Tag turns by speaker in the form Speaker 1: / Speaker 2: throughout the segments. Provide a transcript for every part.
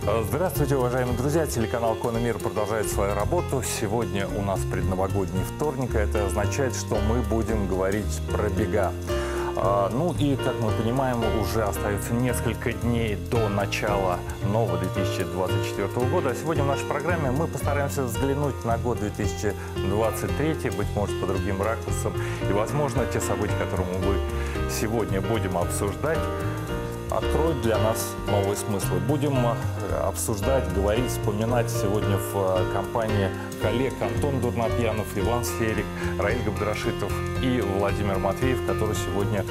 Speaker 1: Здравствуйте, уважаемые друзья! Телеканал «Конный мир» продолжает свою работу. Сегодня у нас предновогодний вторник, а это означает, что мы будем говорить про бега. Ну и, как мы понимаем, уже остается несколько дней до начала нового 2024 года. А сегодня в нашей программе мы постараемся взглянуть на год 2023, быть может, по другим ракурсам. И, возможно, те события, которые мы сегодня будем обсуждать, откроют для нас новые смыслы. Будем обсуждать, говорить, вспоминать сегодня в компании коллег Антон Дурнопьянов, Иван Сферик, Раиль Габдрашитов и Владимир Матвеев, который сегодня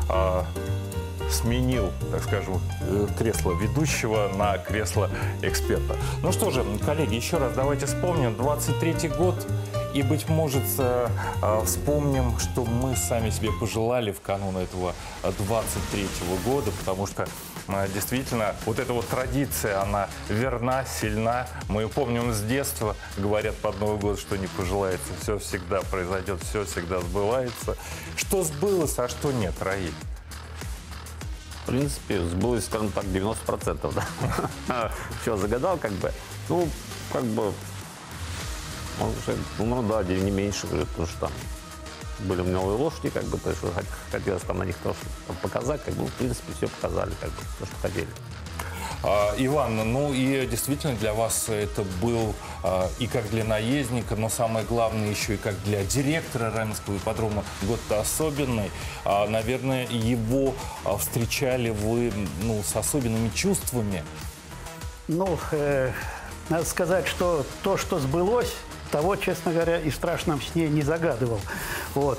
Speaker 1: сменил, так скажем, кресло ведущего на кресло эксперта. Ну что же, коллеги, еще раз давайте вспомним. 23-й год. И, быть может, вспомним, что мы сами себе пожелали в канун этого 23-го года, потому что действительно вот эта вот традиция, она верна, сильна. Мы ее помним с детства, говорят под Новый год, что не пожелается, все всегда произойдет, все всегда сбывается. Что сбылось, а что нет, Раиль?
Speaker 2: В принципе, сбылось, скажем так, 90%, да. Все, загадал, как бы, ну, как бы, ну да, не меньше, потому что там были новые лошади, как бы, то есть хотелось там на них тоже показать, как бы, в принципе, все показали, как бы, то, что хотели.
Speaker 1: Иван, ну и действительно для вас это был и как для наездника, но самое главное еще и как для директора Раменского ипподрома год-то особенный. Наверное, его встречали вы с особенными чувствами.
Speaker 3: Ну, надо сказать, что то, что сбылось, того, честно говоря, и в страшном сне не загадывал. Вот.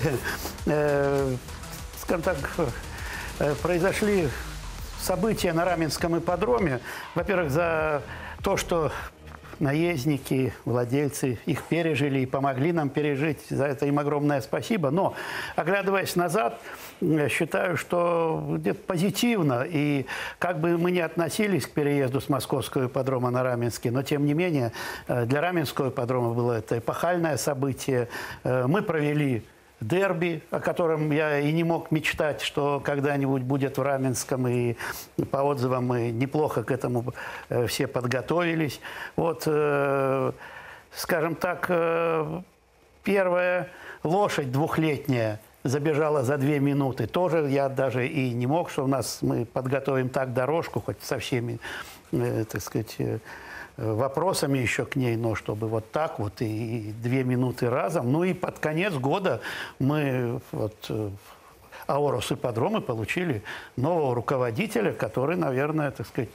Speaker 3: Скажем так, произошли события на Раменском ипподроме. Во-первых, за то, что наездники, владельцы их пережили и помогли нам пережить. За это им огромное спасибо. Но, оглядываясь назад, считаю, что где-то позитивно. И как бы мы ни относились к переезду с московского ипподрома на Раменский, но, тем не менее, для Раменского ипподрома было это эпохальное событие. Мы провели дерби, о котором я и не мог мечтать, что когда-нибудь будет в Раменском, и по отзывам мы неплохо к этому все подготовились. Вот, скажем так, первая лошадь двухлетняя забежала за 2 минуты. Тоже я даже и не мог, что мы подготовим так дорожку, хоть со всеми, так сказать, вопросами еще к ней, но чтобы вот так вот и 2 минуты разом. Ну и под конец года мы вот Аорус ипподромы получили нового руководителя, который, наверное, так сказать,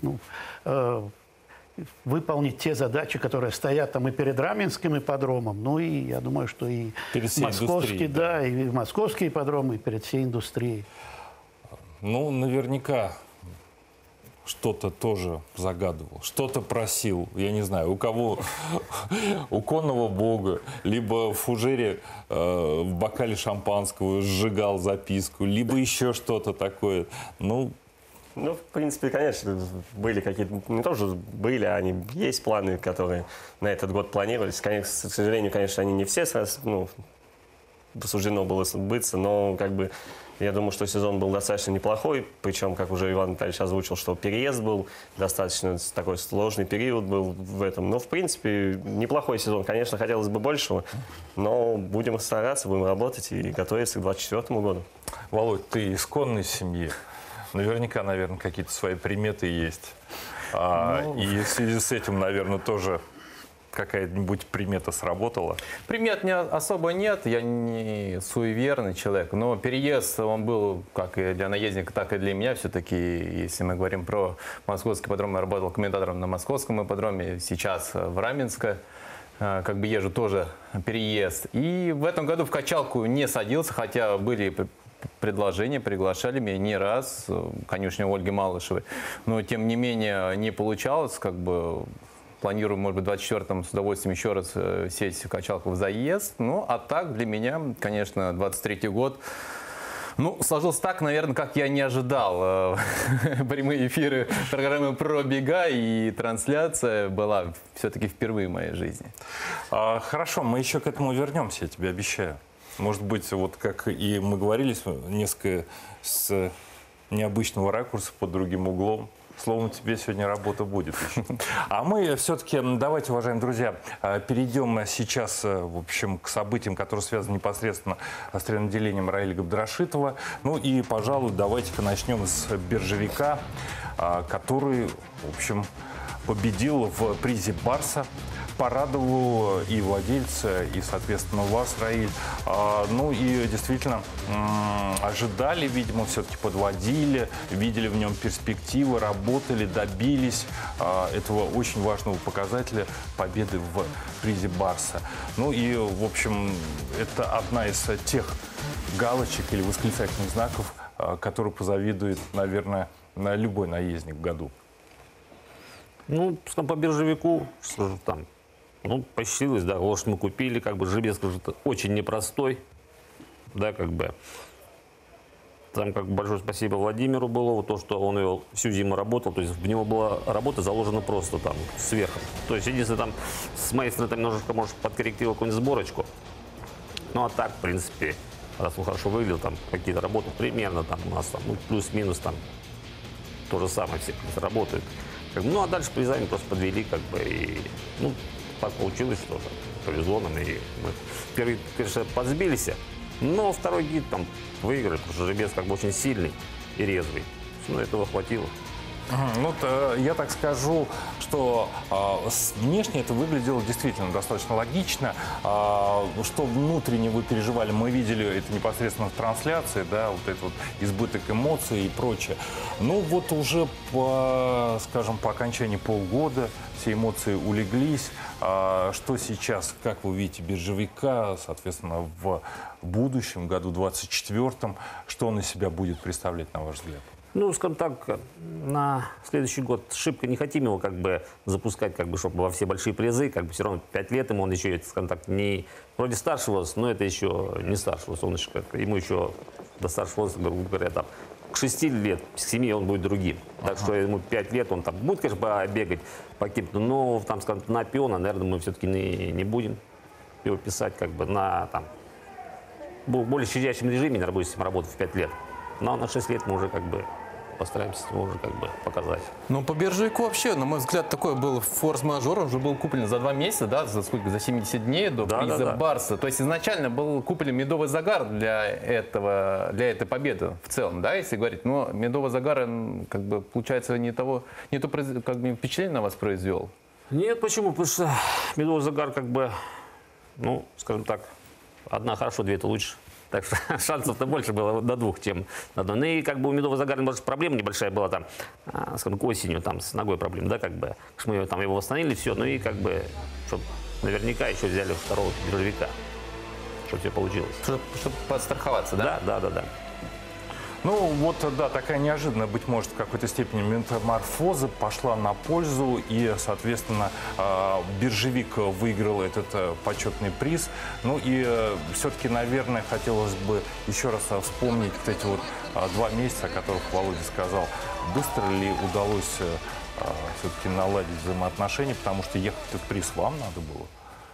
Speaker 3: выполнить те задачи, которые стоят там и перед Раменским ипподромом. Ну и я думаю, что и московский, да, и московский ипподром, и перед всей индустрией.
Speaker 1: Ну, наверняка что-то тоже загадывал, что-то просил, я не знаю, у кого, у конного бога, либо в фужере в бокале шампанского сжигал записку, либо еще что-то такое. Ну,
Speaker 4: в принципе, конечно, были какие-то, не тоже были, они есть планы, которые на этот год планировались. Конечно, к сожалению, конечно, они не все сразу, суждено было сбыться, но как бы я думаю, что сезон был достаточно неплохой, причем, как уже Иван Витальевич озвучил, что переезд был достаточно такой сложный период был в этом. Но, в принципе, неплохой сезон. Конечно, хотелось бы большего, но будем стараться, будем работать и готовиться к 2024 году.
Speaker 1: Володь, ты из конной семьи. Наверняка, наверное, какие-то свои приметы есть. И в связи с этим, наверное, тоже какая-нибудь примета сработала?
Speaker 5: Примет особо нет, я не суеверный человек, но переезд, он был как и для наездника, так и для меня все-таки. Если мы говорим про московский ипподром, я работал комментатором на московском ипподроме, сейчас в Раменское. Как бы езжу тоже переезд. И в этом году в качалку не садился, хотя были предложения, приглашали меня не раз, конюшня Ольги Малышевой. Но, тем не менее, не получалось, как бы. Планирую, может быть, в 2024-м с удовольствием еще раз сесть в качалку в заезд. Ну, а так, для меня, конечно, 23-й год, сложился так, наверное, как я не ожидал. Прямые эфиры программы про бега и трансляция была все-таки впервые в моей жизни.
Speaker 1: Хорошо, мы еще к этому вернемся, я тебе обещаю. Может быть, вот как и мы говорили, несколько с необычного ракурса, под другим углом. Словом, тебе сегодня работа будет еще. А мы все-таки, давайте, уважаемые друзья, перейдем сейчас, в общем, к событиям, которые связаны непосредственно с тренером Раиля Габдрашитова. Ну и, пожалуй, давайте-ка начнем с биржевика, который, в общем, победил в призе Барса. Порадовал и владельца, и, соответственно, вас, Раиль. Ну и действительно ожидали, видимо, все-таки подводили, видели в нем перспективы, работали, добились этого очень важного показателя победы в призе Барса. Ну и, в общем, это одна из тех галочек или восклицательных знаков, которые позавидует, наверное, любой наездник в году.
Speaker 2: Ну, по биржевику, что же там, ну, посчастливилось, да, лошадь мы купили, как бы жеребец, скажем, очень непростой, да, как бы. Там, как бы, большое спасибо Владимиру Былову, то, что он его всю зиму работал, то есть в него была работа заложена просто там сверху. То есть, единственное, там, с моей стороны, там немножко, может, подкорректировал какую-нибудь сборочку, ну, а так, в принципе, раз он хорошо выглядел, там, какие-то работы примерно, там, у нас, там, ну, плюс-минус, там, то же самое все работают. Ну, а дальше призами просто подвели, как бы, и, ну, так получилось, что повезло нам, и мы первый, конечно, подсбились, но второй гид там выиграли, потому что жеребец как бы очень сильный и резвый. Ну, этого хватило.
Speaker 1: Ну, я так скажу, что внешне это выглядело действительно достаточно логично. Что внутренне вы переживали, мы видели это непосредственно в трансляции, да, вот этот вот избыток эмоций и прочее. Ну, вот уже, скажем, по окончании полгода все эмоции улеглись. Что сейчас, как вы видите, биржевика, соответственно, в будущем, году 24-м, что он из себя будет представлять, на ваш взгляд?
Speaker 2: Ну, скажем так, на следующий год шибко не хотим его как бы запускать, как бы, чтобы во все большие призы, как бы все равно 5 лет ему, он еще, скажем так, не вроде старший возраст, но это еще не старший возраст, он еще, ему еще до старшего возраста, грубо говоря, там, к 6 лет, к 7 он будет другим. Так что ему 5 лет, он там будет, конечно, бегать по каким-то, но там, скажем, на пиона, наверное, мы все-таки не будем его писать, как бы, на там, в более щадящем режиме, наверное, будет с ним работать в 5 лет. Но на 6 лет мы уже, как бы, постараемся его уже как бы показать.
Speaker 5: Ну, по биржевику вообще, на мой взгляд, такой был форс-мажор. Он уже был куплен за 2 месяца, да, за сколько? За 70 дней до приза Барса. То есть изначально был куплен медовый загар для этой победы в целом, да, если говорить. Но медовый загар, как бы, получается, не то как бы, впечатление на вас произвел.
Speaker 2: Нет, почему? Потому что медовый загар, как бы, ну, скажем так, одна хорошо, 2 это лучше. Так что шансов-то больше было до 2, чем на 1. Ну и как бы у медового загара, может, проблема небольшая была там, скажем, к осенью, там, с ногой проблема, да, как бы. Мы там его восстановили, все, ну и как бы, чтобы наверняка еще взяли второго биржевика, чтобы все получилось.
Speaker 5: Чтобы подстраховаться, да?
Speaker 2: Да.
Speaker 1: Ну, вот, да, такая неожиданная, быть может, в какой-то степени метаморфоза пошла на пользу, и, соответственно, биржевик выиграл этот почетный приз. Ну и все-таки, наверное, хотелось бы еще раз вспомнить вот эти вот 2 месяца, о которых Володя сказал. Быстро ли удалось все-таки наладить взаимоотношения, потому что ехать-то в приз вам надо было?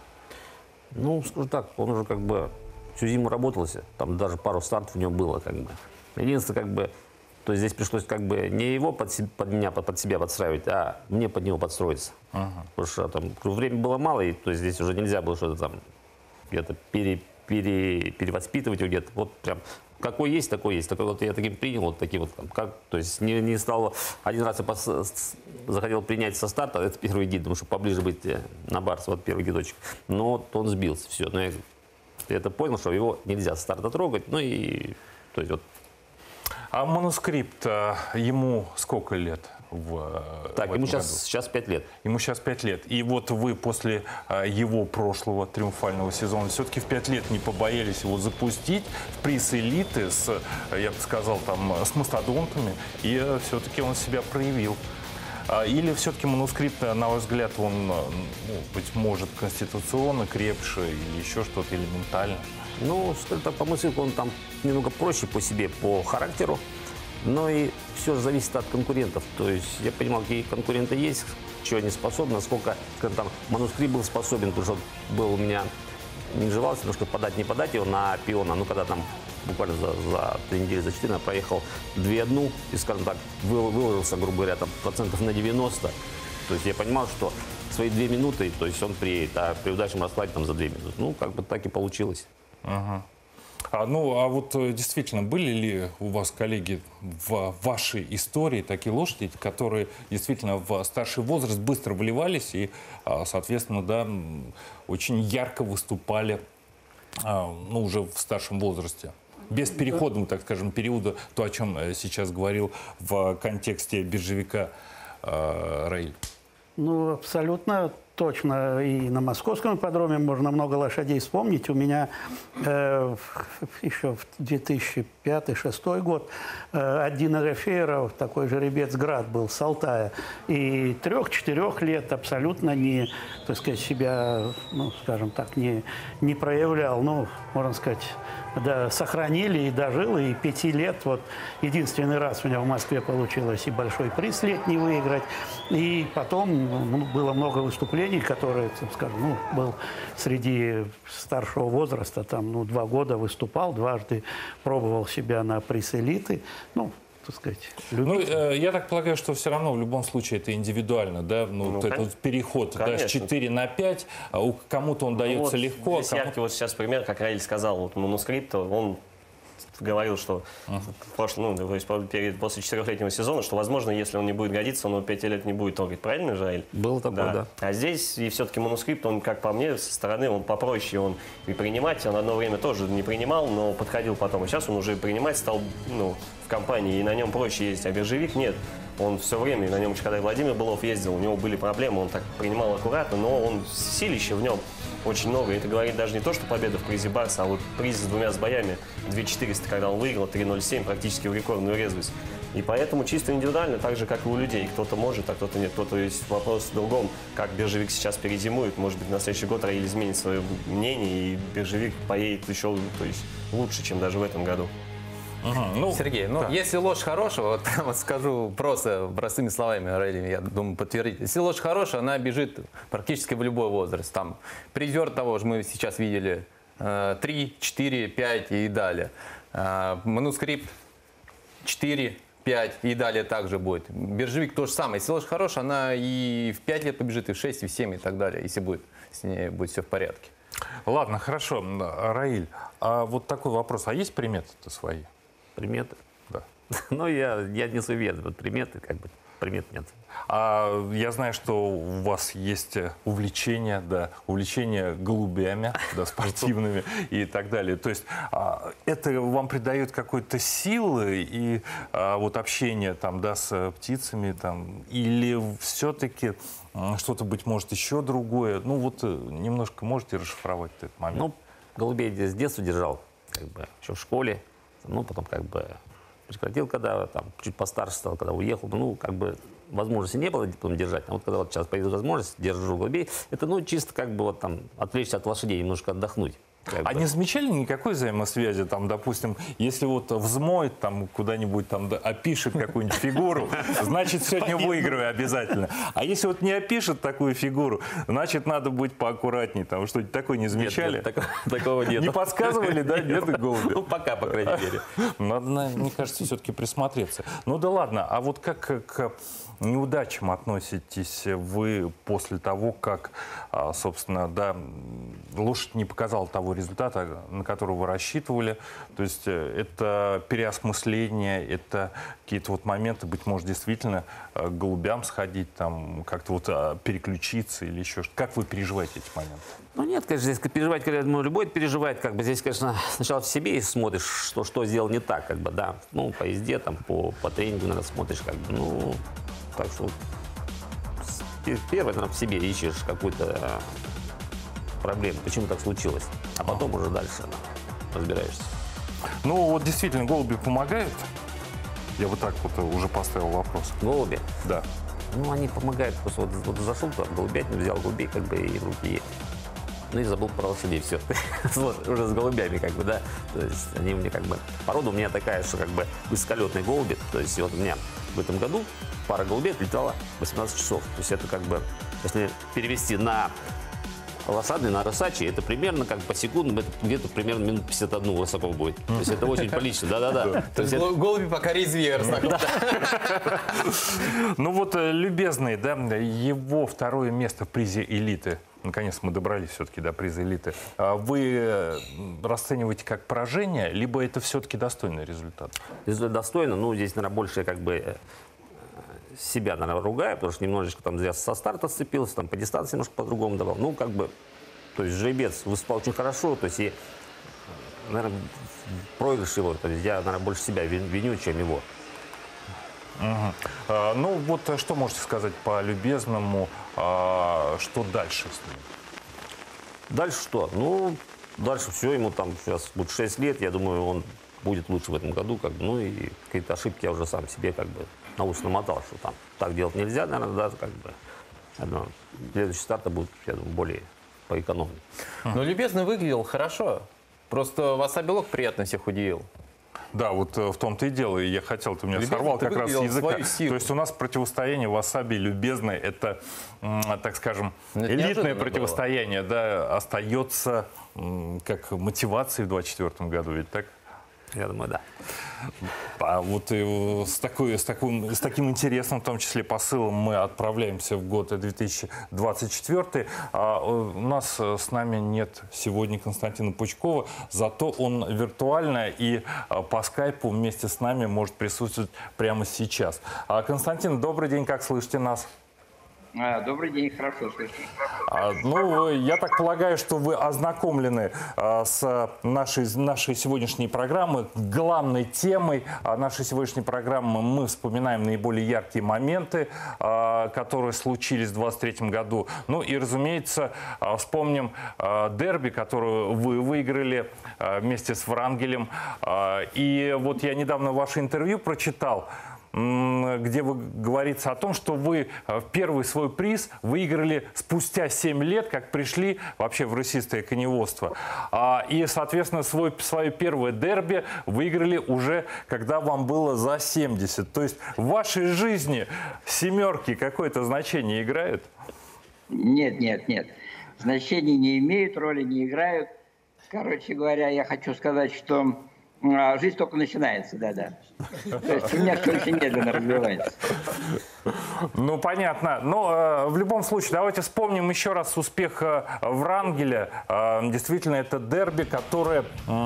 Speaker 2: Ну, скажу так, он уже как бы всю зиму работался, там даже пару стартов у него было, как бы. Единственное, как бы, то есть здесь пришлось как бы не его под себя подстраивать, а мне под него подстроиться. Потому что там время было мало, и то есть здесь уже нельзя было что-то там где-то перевоспитывать его где-то. Вот прям какой есть, такой есть. Такой вот я таким принял, вот такие вот, как, то есть не стал, один раз я захотел принять со старта, это первый гид, потому что поближе быть на Барс, вот первый гидочек. Но вот он сбился, все. Но я это понял, что его нельзя с старта трогать, ну и, то есть вот.
Speaker 1: А манускрипт, ему сколько лет?
Speaker 2: Так, ему сейчас 5 лет.
Speaker 1: Ему сейчас 5 лет. И вот вы после его прошлого триумфального сезона все-таки в 5 лет не побоялись его запустить в приз элиты с, я бы сказал, там, с мастодонтами, и все-таки он себя проявил. Или все-таки манускрипт, на ваш взгляд, он, ну, быть может, конституционно крепше или еще что-то элементально?
Speaker 2: Ну, скажем так, по мысли, он там немного проще по себе, по характеру, но и все же зависит от конкурентов. То есть я понимал, какие конкуренты есть, чего они способны, насколько, скажем, там, манускрипт был способен, потому что был у меня, не жевался, потому что подать не подать его на пиона, ну, когда там буквально за 3 недели, за 4 я проехал 2:1 и, скажем так, выложился, грубо говоря, там, процентов на 90. То есть я понимал, что свои 2 минуты, то есть он приедет, а при удачном раскладе там за 2 минуты. Ну, как бы так и получилось.
Speaker 1: Ага. А вот действительно, были ли у вас, коллеги, в вашей истории такие лошади, которые действительно в старший возраст быстро вливались и, соответственно, да, очень ярко выступали, уже в старшем возрасте? Без переходного, так скажем, периода, то, о чем сейчас говорил в контексте биржевика Раиль.
Speaker 3: Ну, абсолютно точно. И на московском ипподроме можно много лошадей вспомнить. У меня еще в 2005-2006 год один Агафееров, такой жеребец Град был с Алтая. И 3-4 лет абсолютно не, так сказать, себя, ну, скажем так, не проявлял. Ну, можно сказать, да, сохранили и дожил, и 5 лет. Вот единственный раз у меня в Москве получилось и большой приз летний выиграть. И потом было много выступлений, которые, скажем, был среди старшего возраста, там, 2 года выступал, дважды пробовал себя на приз элиты. Ну, так сказать,
Speaker 1: я так полагаю, что все равно в любом случае это индивидуально, да? Этот переход, да, с 4 на 5, кому-то он дается легко.
Speaker 4: Здесь яркий вот сейчас пример, как Раиль сказал, вот манускрипт, он говорил, что после 4-летнего сезона, что, возможно, если он не будет годиться, он 5 лет не будет трогать. Правильно же, Раиль?
Speaker 2: Было такое, да.
Speaker 4: А здесь и все-таки манускрипт, он, как по мне, со стороны, он попроще, он и принимать, он одно время тоже не принимал, но подходил потом. А сейчас он уже принимать стал, в компании, и на нем проще ездить. А биржевик нет. Он все время, на нем, когда Владимир Былов ездил, у него были проблемы, он так принимал аккуратно, но он силища в нем очень много. Это говорит даже не то, что победа в призе Барса, а вот приз с 2 сбоями, 2400, когда он выиграл, 3:07, практически в рекордную резвость. И поэтому чисто индивидуально, так же, как и у людей. Кто-то может, а кто-то нет. Кто-то есть вопрос в другом, как биржевик сейчас перезимует. Может быть, на следующий год Раиль изменит свое мнение, и биржевик поедет еще, то есть, лучше, чем даже в этом году.
Speaker 5: Сергей, если лошадь хорошая, вот скажу просто простыми словами, Раиль, я думаю, подтвердить. Если лошадь хорошая, она бежит практически в любой возраст. Там призер того же мы сейчас видели 3, 4, 5 и далее. Манускрипт 4, 5 и далее также будет. Биржевик то же самое. Если лошадь хорошая, она и в 5 лет побежит, и в 6, и в 7 и так далее, если будет с ней будет все в порядке.
Speaker 1: Ладно, хорошо. Раиль, а вот такой вопрос. А есть приметы-то свои?
Speaker 2: Приметы?
Speaker 1: Да.
Speaker 2: Ну, я не суеверен. Вот приметы, примет нет.
Speaker 1: А я знаю, что у вас есть увлечение голубями, да, спортивными и так далее. То есть это вам придает какой-то силы и вот общение там, да, с птицами там, или все-таки что-то, быть может, еще другое? Ну вот немножко можете расшифровать этот момент?
Speaker 2: Ну, голубей с детства держал, еще в школе. Ну, потом прекратил, когда там чуть постарше стал, когда уехал. Возможности не было потом держать. А вот когда вот сейчас появилась возможность, держу голубей. Это, чисто отвлечься от лошадей, немножко отдохнуть.
Speaker 1: Не замечали никакой взаимосвязи, там, допустим, если вот взмоет там куда-нибудь, там, да, опишет какую-нибудь фигуру, значит, сегодня выиграю обязательно. А если вот не опишет такую фигуру, значит, надо быть поаккуратнее, там, что-нибудь такое не замечали?
Speaker 2: Нет, такого нет.
Speaker 1: Не подсказывали, да, нет, голуби?
Speaker 2: Ну, пока, по крайней мере.
Speaker 1: Надо, мне кажется, все-таки присмотреться. Ну да ладно, а вот как к неудачам относитесь вы после того, как, собственно, да, лошадь не показала того результата, на который вы рассчитывали? То есть это переосмысление, это какие-то вот моменты, быть может, действительно к голубям сходить, там, как-то вот переключиться или еще что-то. Как вы переживаете эти моменты?
Speaker 2: Ну нет, конечно, здесь переживать, конечно, любой переживает, здесь, конечно, сначала в себе смотришь, что сделал не так, да. Ну, по езде, там, по тренингу, наверное, смотришь, так что первое, наверное, в себе ищешь какую-то проблему, почему так случилось, а потом уже дальше разбираешься.
Speaker 1: Ну, вот действительно, голуби помогают? Я вот так вот уже поставил вопрос.
Speaker 2: Голуби?
Speaker 1: Да.
Speaker 2: Ну, они помогают, просто вот зашел туда, голубятню, взял голубей, и в руки, ну и забыл про лошадей, все. Уже с голубями, да. То есть они у меня порода у меня такая, что высоколетные голуби. То есть вот у меня в этом году пара голубей отлетала 18 часов. То есть это если перевести на лошадный на Росачи, это примерно как по секундам, это где-то примерно минут 51 высоков будет. То есть это очень прилично, да-да-да.
Speaker 5: То есть голуби пока резвее.
Speaker 1: Ну вот, любезный, да, его второе место в призе элиты. Наконец мы добрались все-таки до приза элиты. Вы расцениваете как поражение, либо это все-таки достойный результат?
Speaker 2: Результат достойно, ну здесь, наверное, больше как бы себя, наверное, ругаю, потому что немножечко там я со старта сцепился, там по дистанции немножко по-другому давал. Ну, как бы, то есть жеребец выступал очень хорошо, то есть и, наверное, проигрыш его, то есть я, наверное, больше себя виню, чем его.
Speaker 1: Ну вот что можете сказать по любезному, что дальше с ним?
Speaker 2: Дальше что? Ну, дальше все, ему там сейчас будет 6 лет, я думаю, он будет лучше в этом году, как бы, ну и какие-то ошибки я уже сам себе как бы на ус намотал, что там так делать нельзя, наверное, да, как бы. Одно, следующий старт будет, я думаю, более поэкономнее.
Speaker 5: Но любезный выглядел хорошо. Просто Васаби Лок приятно всех удивил.
Speaker 1: Да, вот в том-то и дело, и я хотел, ты меня
Speaker 5: Любезный,
Speaker 1: сорвал
Speaker 5: ты
Speaker 1: как раз с
Speaker 5: выглядел
Speaker 1: языка.
Speaker 5: свою силу.
Speaker 1: То есть у нас противостояние Васаби и любезной, это, так скажем,
Speaker 5: Это
Speaker 1: элитное
Speaker 5: неожиданно
Speaker 1: противостояние, да, остается как мотивацией в 2024 году, ведь так?
Speaker 2: Я думаю, да.
Speaker 1: А вот с таким интересным, в том числе, посылом мы отправляемся в год 2024. У нас с нами нет сегодня Константина Пучкова, зато он виртуально и по скайпу вместе с нами может присутствовать прямо сейчас. Константин, добрый день, как слышите нас?
Speaker 6: Добрый день, хорошо слышно.
Speaker 1: Ну, я так полагаю, что вы ознакомлены с нашей сегодняшней программы. Главной темой нашей сегодняшней программы мы вспоминаем наиболее яркие моменты, которые случились в 2023 году. Ну и, разумеется, вспомним дерби, которое вы выиграли вместе с Врангелем. И вот я недавно ваше интервью прочитал, где говорится о том, что вы первый свой приз выиграли спустя 7 лет, как пришли вообще в рысистое коневодство. И, соответственно, свое первое дерби выиграли уже, когда вам было за 70. То есть в вашей жизни семерки какое-то значение играют?
Speaker 6: Нет. Значения не имеют, роли не играют. Короче говоря, я хочу сказать, что жизнь только начинается, да. То есть у меня все очень медленно развивается.
Speaker 1: Ну, понятно. Но в любом случае, давайте вспомним еще раз успех Врангеля. Действительно, это дерби, которое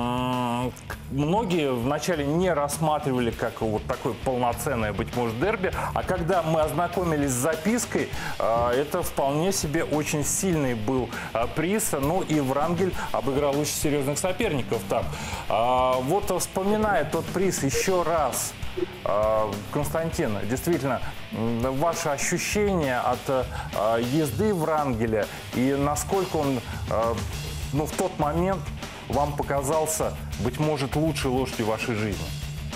Speaker 1: многие вначале не рассматривали как вот такое полноценное, быть может, дерби. А когда мы ознакомились с запиской, это вполне себе очень сильный был приз. Ну и Врангель обыграл очень серьезных соперников там. Вот вспоминая тот приз еще раз, Константин, действительно, ваши ощущения от езды Врангеля и насколько он в тот момент вам показался, быть может, лучшей лошадью в вашей жизни?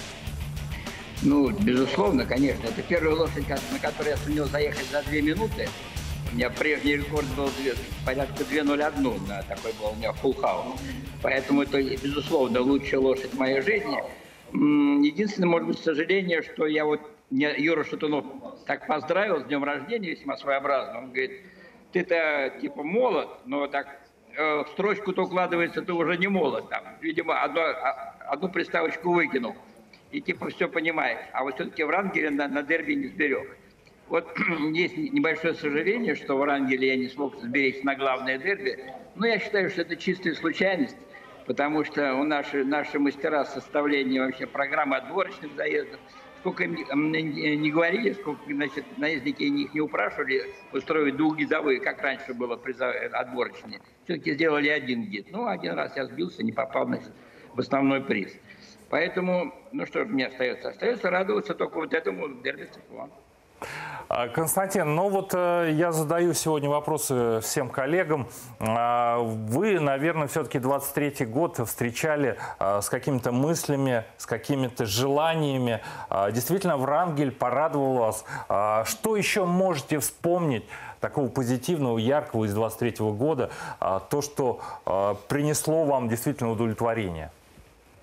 Speaker 6: Ну, безусловно, конечно. Это первая лошадь, на которой я сумел заехать за 2 минуты. У меня прежний рекорд был порядка 2:01, да, такой был у меня фулл-хаус. Поэтому это, безусловно, лучшая лошадь в моей жизни. Единственное, может быть, сожаление, что меня Юра Шатунов так поздравил с днем рождения, весьма своеобразно. Он говорит, ты-то типа молод, но так в строчку-то укладывается, ты уже не молод. Там, видимо, одну приставочку выкинул. И типа все понимаешь. А вот все-таки Врангеля на дерби не сберег. Вот есть небольшое сожаление, что в Врангеле я не смог сберечь на главное дерби. Но я считаю, что это чистая случайность. Потому что у наши мастера составления вообще программы отборочных заездов, сколько им не говорили, сколько, значит, наездники их не упрашивали устроить двухгидовые, как раньше было отборочные. Все-таки сделали один гид. Ну, один раз я сбился, не попал, значит, в основной приз. Поэтому, ну что же мне остается? Остается радоваться только вот этому дерби Циклон.
Speaker 1: Константин, ну вот я задаю сегодня вопросы всем коллегам. Вы, наверное, все-таки 23-й год встречали с какими-то мыслями, с какими-то желаниями. Действительно, Врангель порадовал вас. Что еще можете вспомнить такого позитивного, яркого из 23-го года? То, что принесло вам действительно удовлетворение?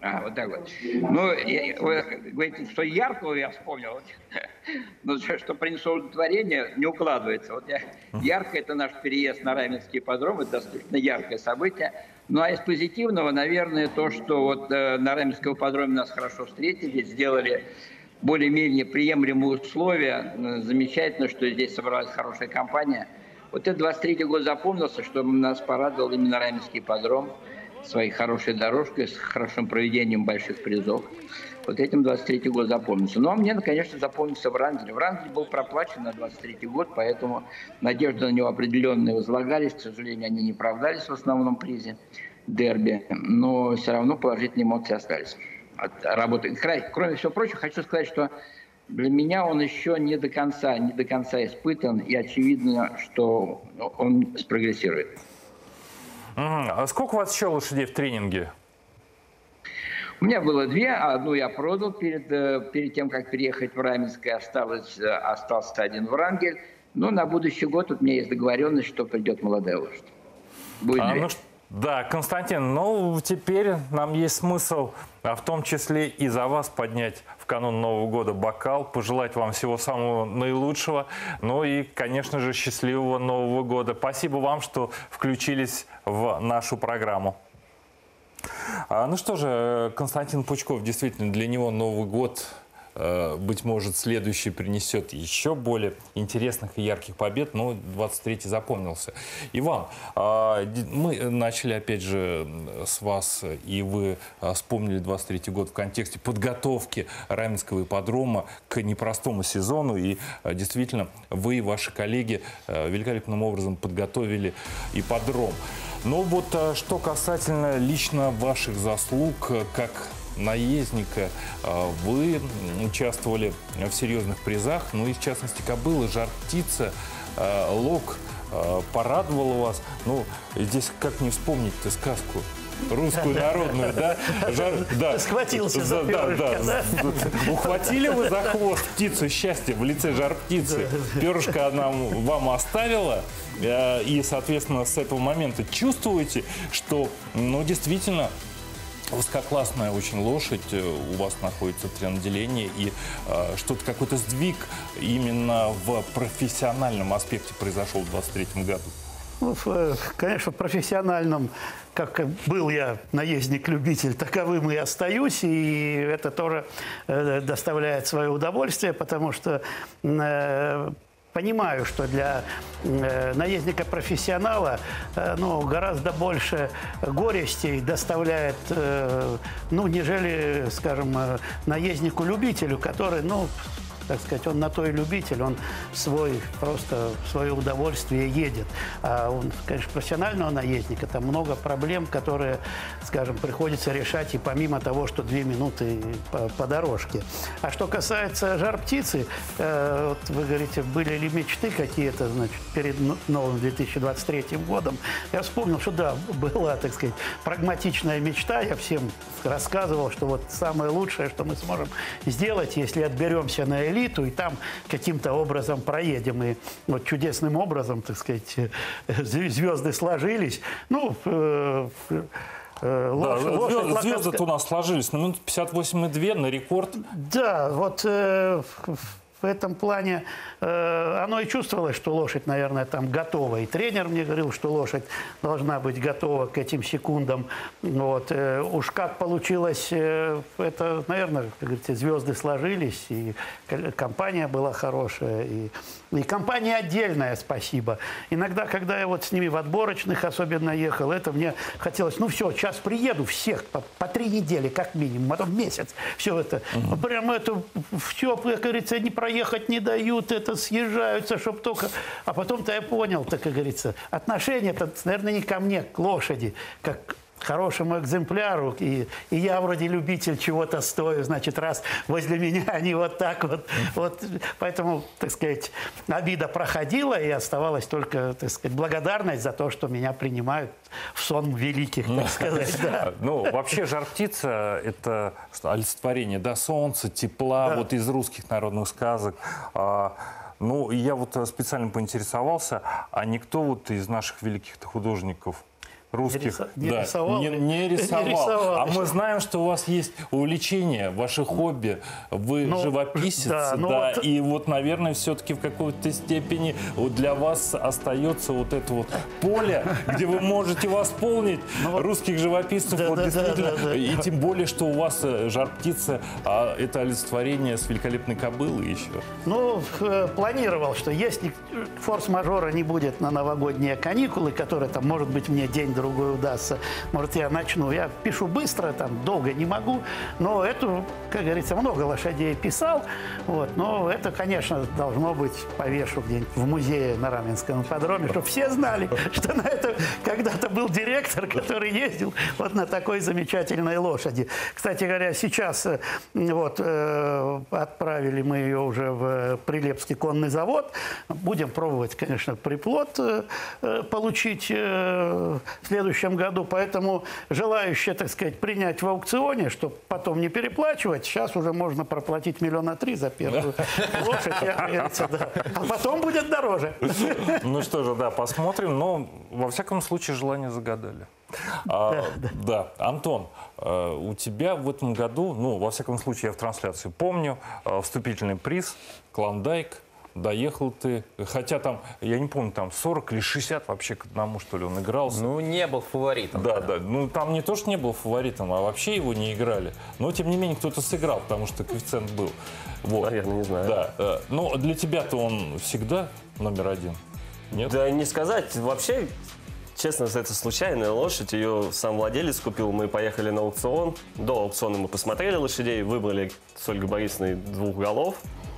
Speaker 6: Вот так вот. Ну, вы говорите, что яркого я вспомнил. Но что принесло удовлетворение, не укладывается. Вот ярко — это наш переезд на Раменский ипподром, это достаточно яркое событие. Ну, а из позитивного, наверное, то, что вот на Раменском ипподроме нас хорошо встретили, сделали более-менее приемлемые условия. Замечательно, что здесь собралась хорошая компания. Вот этот 23-й год запомнился, что нас порадовал именно Раменский ипподром своей хорошей дорожкой, с хорошим проведением больших призов. Вот этим 23-й год запомнился. Ну, а мне, конечно, запомнился Врангель. Врангель был проплачен на 23-й год, поэтому надежды на него определенные возлагались. К сожалению, они не оправдались в основном призе дерби, но все равно положительные эмоции остались от работы. Кроме всего прочего, хочу сказать, что для меня он еще не до конца испытан, и очевидно, что он спрогрессирует.
Speaker 1: А сколько у вас еще лошадей в тренинге?
Speaker 6: У меня было 2, а одну я продал перед тем, как переехать в Раменское. Остался 1 Врангель. Но на будущий год у меня есть договоренность, что придет молодая лошадь. Будет
Speaker 1: да, Константин, ну теперь нам есть смысл, в том числе и за вас, поднять в канун Нового года бокал, пожелать вам всего самого наилучшего, ну и, конечно же, счастливого Нового года. Спасибо вам, что включились в нашу программу. Ну что же, Константин Пучков, действительно, для него Новый год, быть может, следующий принесет еще более интересных и ярких побед, но 23-й запомнился. Иван, мы начали, опять же, с вас, и вы вспомнили 23-й год в контексте подготовки Раменского ипподрома к непростому сезону, и действительно, вы и ваши коллеги великолепным образом подготовили ипподром. Но вот что касательно лично ваших заслуг, как наездника, вы участвовали в серьезных призах, ну и в частности кобыла, жар-птица, лог порадовала вас. Ну, здесь как не вспомнить-то сказку русскую народную, да?
Speaker 3: Схватился за перышко, да?
Speaker 1: Ухватили вы за хвост птицу счастья в лице жар-птицы. Перышко она вам оставила, и, соответственно, с этого момента чувствуете, что, ну, действительно, высококлассная очень лошадь у вас находится в тренотделении, и что-то, какой-то сдвиг именно в профессиональном аспекте произошел в 23-м году?
Speaker 3: Ну, конечно, в профессиональном, как был я наездник-любитель, таковым и остаюсь, и это тоже доставляет свое удовольствие, потому что понимаю, что для наездника-профессионала гораздо больше горестей доставляет, нежели, скажем, наезднику-любителю, который, так сказать, он на то и любитель, он просто в свое удовольствие едет. А он, конечно, профессионального наездника, там много проблем, которые, скажем, приходится решать и помимо того, что 2 минуты по дорожке. А что касается жар-птицы, вот вы говорите, были ли мечты какие-то, значит, перед новым 2023 годом, я вспомнил, что да, была, так сказать, прагматичная мечта, я всем рассказывал, что вот самое лучшее, что мы сможем сделать, если отберемся на элиту, и там каким-то образом проедем. И вот чудесным образом, так сказать, звезды сложились.
Speaker 1: Звезды-то у нас сложились на минут 58,2 на рекорд.
Speaker 3: Да, вот в этом плане оно и чувствовалось, что лошадь, наверное, там готова. И тренер мне говорил, что лошадь должна быть готова к этим секундам. Вот. Уж как получилось, это, наверное, как говорите, звезды сложились, и компания была хорошая, и компания отдельная, спасибо. Иногда, когда я вот с ними в отборочных особенно ехал, это мне хотелось, все, сейчас приеду всех по 3 недели как минимум, а то месяц. Все это, прямо это, все, как говорится, не проехать не дают, это съезжаются, чтоб только... А потом-то я понял, так как говорится, отношение-то, наверное, не ко мне, к лошади, как к хорошему экземпляру, и я вроде любитель чего-то стою, значит, раз возле меня они вот так вот. Поэтому, так сказать, обида проходила, и оставалась только, так сказать, благодарность за то, что меня принимают в сон великих, так сказать. Да.
Speaker 1: Вообще жар-птица – это олицетворение, да, солнца, тепла,
Speaker 3: да.
Speaker 1: Вот из русских народных сказок. Я вот специально поинтересовался, а никто вот из наших великих художников русских.
Speaker 3: Не рисовал?
Speaker 1: Не рисовал.
Speaker 3: Не рисовал.
Speaker 1: А мы знаем, что у вас есть увлечение, ваше хобби. Вы живописец,
Speaker 3: да, вот...
Speaker 1: и вот, наверное, все-таки в какой-то степени вот для вас остается вот это вот поле, где вы можете восполнить русских живописцев. И тем более, что у вас «Жар-птица», а это олицетворение с великолепной кобылой еще.
Speaker 3: Ну, планировал, что если форс-мажора не будет на новогодние каникулы, которые там, может быть, мне день-другой удастся, может, я начну. Я пишу быстро, там, долго не могу, но эту, как говорится, много лошадей писал, вот, но это, конечно, должно быть, повешу где-нибудь в музее на Раменском ипподроме, чтобы все знали, что на это когда-то был директор, который ездил вот на такой замечательной лошади. Кстати говоря, сейчас вот отправили мы ее уже в Прилепский конный завод. Будем пробовать, конечно, приплод получить в следующем году. Поэтому желающие, так сказать, принять в аукционе, чтобы потом не переплачивать, сейчас уже можно проплатить 3 миллиона за первую лошадь, а потом будет дороже.
Speaker 1: Ну что же, да, посмотрим. Но, во всяком случае, желание загадали. Да, Антон, у тебя в этом году, ну, во всяком случае, я в трансляции помню, вступительный приз «Клондайк». Доехал ты, хотя там, я не помню, там 40 или 60 вообще к одному, что ли, он игрался.
Speaker 5: Ну, не был фаворитом.
Speaker 1: Да, ну там не то, что не был фаворитом, а вообще его не играли. Но, тем не менее, кто-то сыграл, потому что коэффициент был. Вот.
Speaker 4: Наверное, не знаю.
Speaker 1: Да, но для тебя-то он всегда номер один, нет?
Speaker 4: Да не сказать, вообще... Честно, это случайная лошадь, ее сам владелец купил, мы поехали на аукцион. До аукциона мы посмотрели лошадей, выбрали с Ольгой Борисовной 2 голов.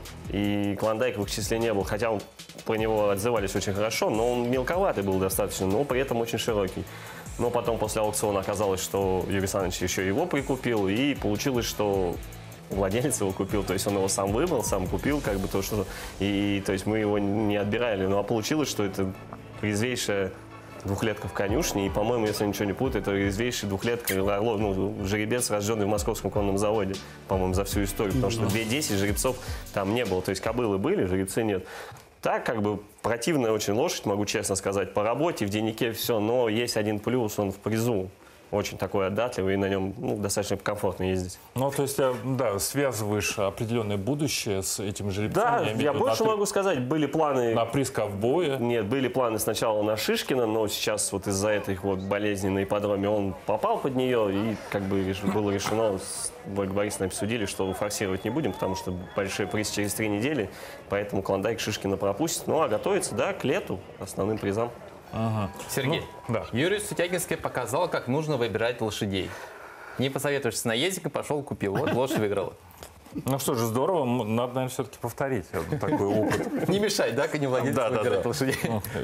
Speaker 4: И Клондайк в их числе не был, хотя про него отзывались очень хорошо, но он мелковатый был достаточно, но при этом очень широкий. Но потом после аукциона оказалось, что Юрий Александрович еще его прикупил, и получилось, что владелец его купил, то есть он его сам выбрал, сам купил, как бы то, что... И то есть мы его не отбирали, ну а получилось, что это резвейшая двухлетка в конюшне, и, по-моему, если ничего не путаю, это резвейший двухлетка, жеребец, рожденный в Московском конном заводе, по-моему, за всю историю, потому что 10 жеребцов там не было, то есть кобылы были, жеребцы нет. Так, как бы, противная очень лошадь, могу честно сказать, по работе, в деннике все, но есть один плюс, он в призу. Очень такой отдатливый, и на нем достаточно комфортно ездить.
Speaker 1: Ну, то есть, да, связываешь определенное будущее с этим жеребцом.
Speaker 4: Да, я больше могу сказать, были планы...
Speaker 1: На приз ковбоя.
Speaker 4: Нет, были планы сначала на Шишкина, но сейчас вот из-за этой вот болезни на ипподроме он попал под нее, и как бы было решено, с Ольгой Борисовной обсудили, что форсировать не будем, потому что большой приз через 3 недели, поэтому Клондайк Шишкина пропустит. Ну, а готовится, да, к лету, основным призам.
Speaker 1: Ага.
Speaker 5: Сергей,
Speaker 1: да.
Speaker 5: Юрий Сутягинский показал, как нужно выбирать лошадей. Не посоветуешься с наездником, пошел купил. Вот лошадь выиграла.
Speaker 1: Ну что же, здорово. Надо, наверное, все-таки повторить такой опыт.
Speaker 5: Не мешай, да, коневладельцу выбирать лошадей?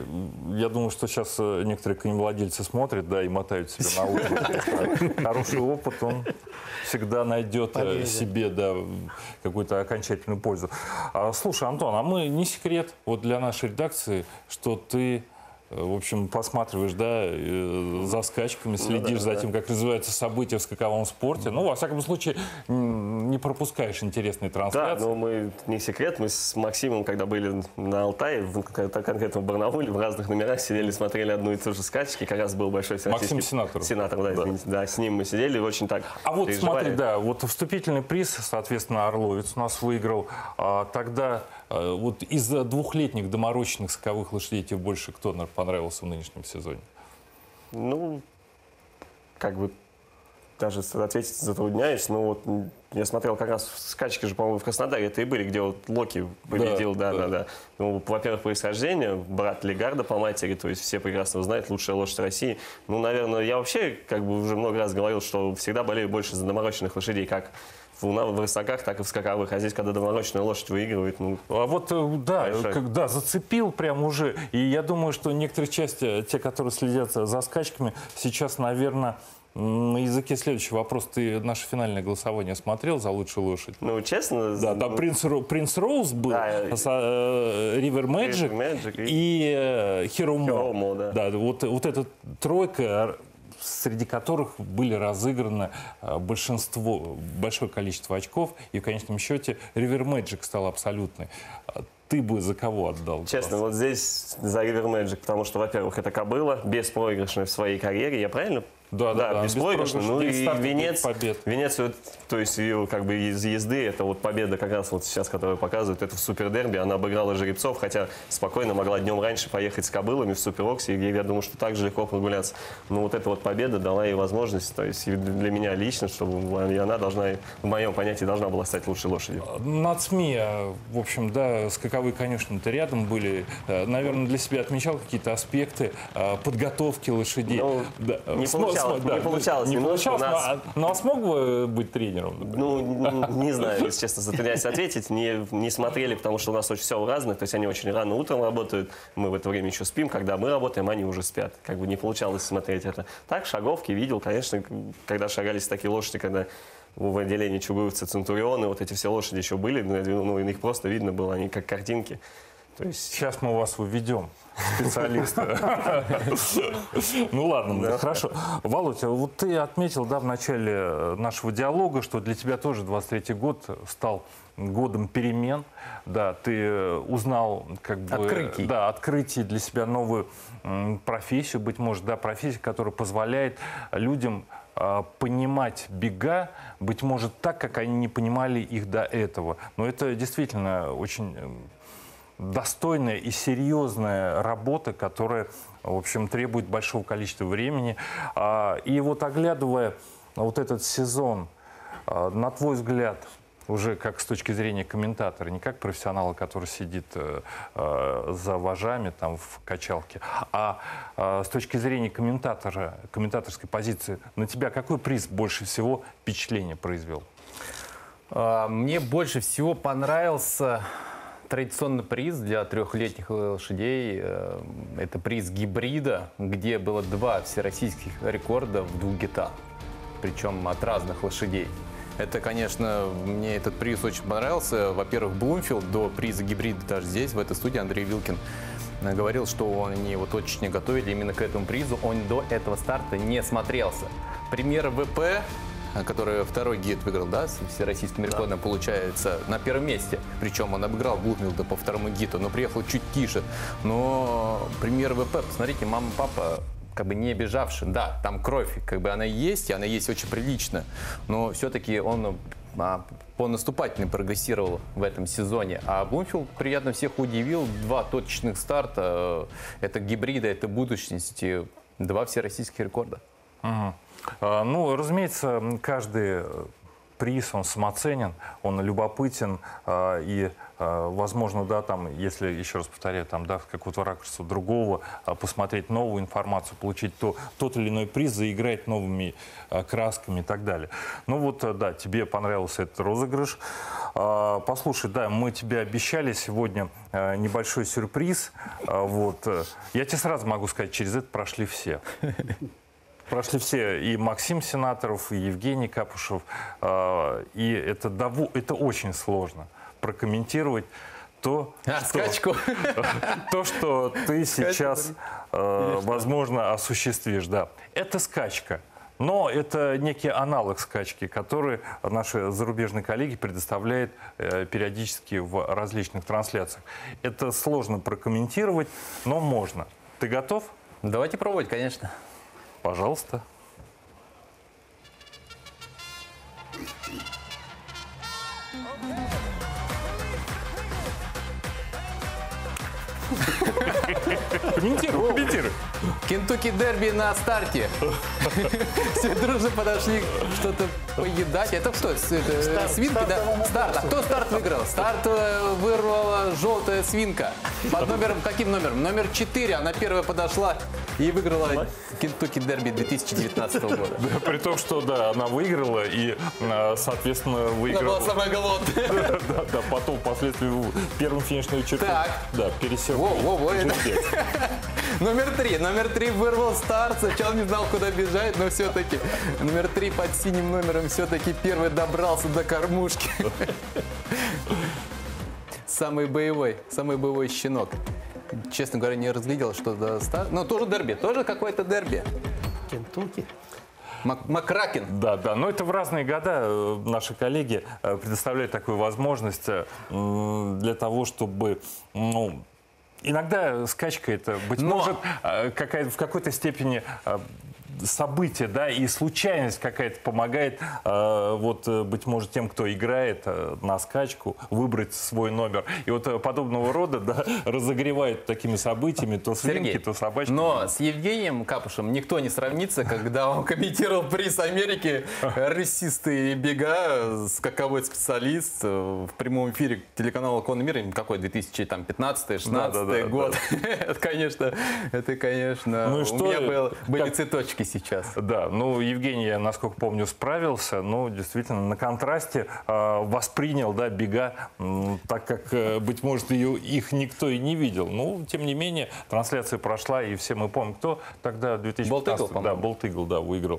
Speaker 1: Я думаю, что сейчас некоторые коневладельцы смотрят, да, и мотают себе на ухо. Хороший опыт, он всегда найдет себе, да, какую-то окончательную пользу. Слушай, Антон, а мы не секрет вот для нашей редакции, что ты... В общем, посматриваешь, да, за скачками, следишь за тем, как развиваются события в скаковом спорте. Ну, во всяком случае, не пропускаешь интересные трансляции.
Speaker 4: Да, но мы, не секрет, мы с Максимом, когда были на Алтае, конкретно в Барнауле, в разных номерах сидели, смотрели одну и ту же скачки. Как раз был большой всероссийский...
Speaker 1: Максим Сенатор.
Speaker 4: Сенатор, да, извините. Да, с ним мы сидели, очень так
Speaker 1: А вот
Speaker 4: переживали.
Speaker 1: смотри, да, вот вступительный приз, соответственно, Орловец у нас выиграл. Тогда вот из двухлетних доморощенных скаковых лошадей тебе больше кто понравился в нынешнем сезоне?
Speaker 4: Ну, как бы даже ответить затрудняюсь, но вот я смотрел как раз скачки же, по-моему, в Краснодаре это и были, где вот Локи победил, да. Ну, во-первых, происхождение, брат Легарда по матери, то есть все прекрасно его знают, лучшая лошадь России. Ну, наверное, я вообще, как бы уже много раз говорил, что всегда болею больше за доморощенных лошадей, как в рысаках, так и в скаковых. А здесь, когда доморощенная лошадь выигрывает, ну...
Speaker 1: А вот, да, зацепил прям уже. И я думаю, что некоторые части, те, которые следят за скачками, сейчас, наверное, на языке следующий вопрос. Ты наше финальное голосование смотрел за лучшую лошадь?
Speaker 4: Ну, честно...
Speaker 1: Да, там Принц Роуз был, Ривер Мэджик и Хиромо.
Speaker 4: Да,
Speaker 1: вот эта тройка, среди которых были разыграны большое количество очков. И в конечном счете Ривер Мэджик стал абсолютной. ты бы за кого отдал?
Speaker 4: Честно, вот здесь за River Magic, потому что, во-первых, это кобыла, беспроигрышная в своей карьере, я правильно?
Speaker 1: Да,
Speaker 4: беспроигрышная. Ну и венец,
Speaker 1: побед.
Speaker 4: венец, то есть ее как бы из езды, это вот победа как раз вот сейчас, которую показывают, это в супердерби, она обыграла жеребцов, хотя спокойно могла днем раньше поехать с кобылами в супероксе, и я думаю, что так же легко прогуляться. Но вот эта вот победа дала ей возможность, то есть для меня лично, чтобы и она должна, в моем понятии, должна была стать лучшей лошадью.
Speaker 1: Нацми, в общем, да, скаковые конюшни-то рядом были. Наверное, для себя отмечал какие-то аспекты подготовки лошадей.
Speaker 4: Ну,
Speaker 1: да.
Speaker 4: не получалось.
Speaker 1: Не получалось,
Speaker 4: нас...
Speaker 1: но смог бы быть тренером?
Speaker 4: Ну, не знаю, если честно, затрудняюсь ответить. Не смотрели, потому что у нас очень все разное. То есть они очень рано утром работают, мы в это время еще спим. Когда мы работаем, они уже спят. Как бы не получалось смотреть это. Так, шаговки видел, конечно, когда шагались такие лошади, когда в отделении чугуевцы, центурионы, вот эти все лошади еще были, ну, их просто видно было, они как картинки. То есть...
Speaker 1: Сейчас мы вас уведем, специалиста. Ну ладно, хорошо. Володя, вот ты отметил, да, в начале нашего диалога, что для тебя тоже 23-й год стал годом перемен. Да, ты узнал как бы... Открытий для себя новую профессию, быть может, да, профессию, которая позволяет людям понимать бега, быть может, так, как они не понимали их до этого. Но это действительно очень достойная и серьезная работа, которая, в общем, требует большого количества времени. И вот оглядывая вот этот сезон, на твой взгляд, уже как с точки зрения комментатора, не как профессионала, который сидит за вожами там в качалке, а с точки зрения комментатора, комментаторской позиции, на тебя какой приз больше всего впечатление произвел?
Speaker 5: Мне больше всего понравился традиционный приз для трехлетних лошадей. Это приз гибрида, где было 2 всероссийских рекорда в 2 гетах, причем от разных лошадей. Это, конечно, мне этот приз очень понравился. Во-первых, Блумфилд до приза гибрида даже здесь, в этой студии, Андрей Вилкин говорил, что они вот очень готовили именно к этому призу. Он до этого старта не смотрелся. Пример ВП, который 2-й гид выиграл, да, с всероссийским рекордом, получается, на 1-м месте. Причем он обыграл Блумфилда по 2-му гиду, но приехал чуть тише. Но пример ВП, посмотрите, мама, папа, как бы не обижавший. Да, там кровь, как бы она есть, и она есть очень прилично, но все-таки он по наступательной прогрессировал в этом сезоне. А Блумфилд приятно всех удивил. 2 точечных старта, это гибрида, это будущность, 2 всероссийских рекорда.
Speaker 1: Ну, разумеется, каждый приз, он самоценен, он любопытен, и, возможно, да, там, если, еще раз повторяю, там, да, с какого-то ракурса другого, посмотреть новую информацию, получить тот или иной приз, заиграть новыми красками и так далее. Ну вот, да, тебе понравился этот розыгрыш. Послушай, да, мы тебе обещали сегодня небольшой сюрприз. Вот. Я тебе сразу могу сказать, через это прошли все. Прошли все, и Максим Сенаторов, и Евгений Капушев. И это очень сложно прокомментировать то, что ты сейчас, возможно, осуществишь. Да. Это скачка. Но это некий аналог скачки, который наши зарубежные коллеги предоставляют периодически в различных трансляциях. Это сложно прокомментировать, но можно. Ты готов?
Speaker 5: Давайте пробовать, конечно.
Speaker 1: Пожалуйста. Комментируй.
Speaker 5: Кентукки дерби на старте. Все дружно подошли что-то поедать. Это кто? Это свинки, да? Старт. А кто старт выиграл? Старт вырвала желтая свинка. Под номером, каким номером? Номер 4. Она первая подошла и выиграла Кентукки дерби 2019 года.
Speaker 1: Да, при том, что да, она выиграла и, соответственно, выиграла.
Speaker 5: Она была самая голодная.
Speaker 1: Да, потом, впоследствии, первым финишную черту.
Speaker 5: Так.
Speaker 1: Да, пересек.
Speaker 5: Номер 3 вырвал старт. Сначала не знал, куда бежать, но все-таки номер 3 под синим номером все-таки первый добрался до кормушки. Самый боевой щенок. Честно говоря, не разглядел, что до старта. Но тоже дерби, тоже какое-то дерби.
Speaker 3: Кентукки.
Speaker 5: Макракен.
Speaker 1: Да, да, но это в разные года наши коллеги предоставляют такую возможность для того, чтобы, ну, иногда скачка это, быть может, в какой-то степени событие, да, и случайность какая-то помогает, вот, быть может, тем, кто играет на скачку, выбрать свой номер. И вот подобного рода, да, разогревают такими событиями, то свинки, то собачки.
Speaker 5: Но с Евгением Капушем никто не сравнится, когда он комментировал приз Америки, рысистые бега, скаковой специалист в прямом эфире телеканала «Конный мир», какой, 2015-16 год. Это, конечно,
Speaker 1: ну,
Speaker 5: у меня были цветочки сейчас.
Speaker 1: Да, ну, Евгений, я, насколько помню, справился, но действительно на контрасте воспринял, да, бега, так как, быть может, их никто и не видел. Ну, тем не менее, трансляция прошла, и все мы помним, кто тогда в 2015 да, Болт-Игл, да, выиграл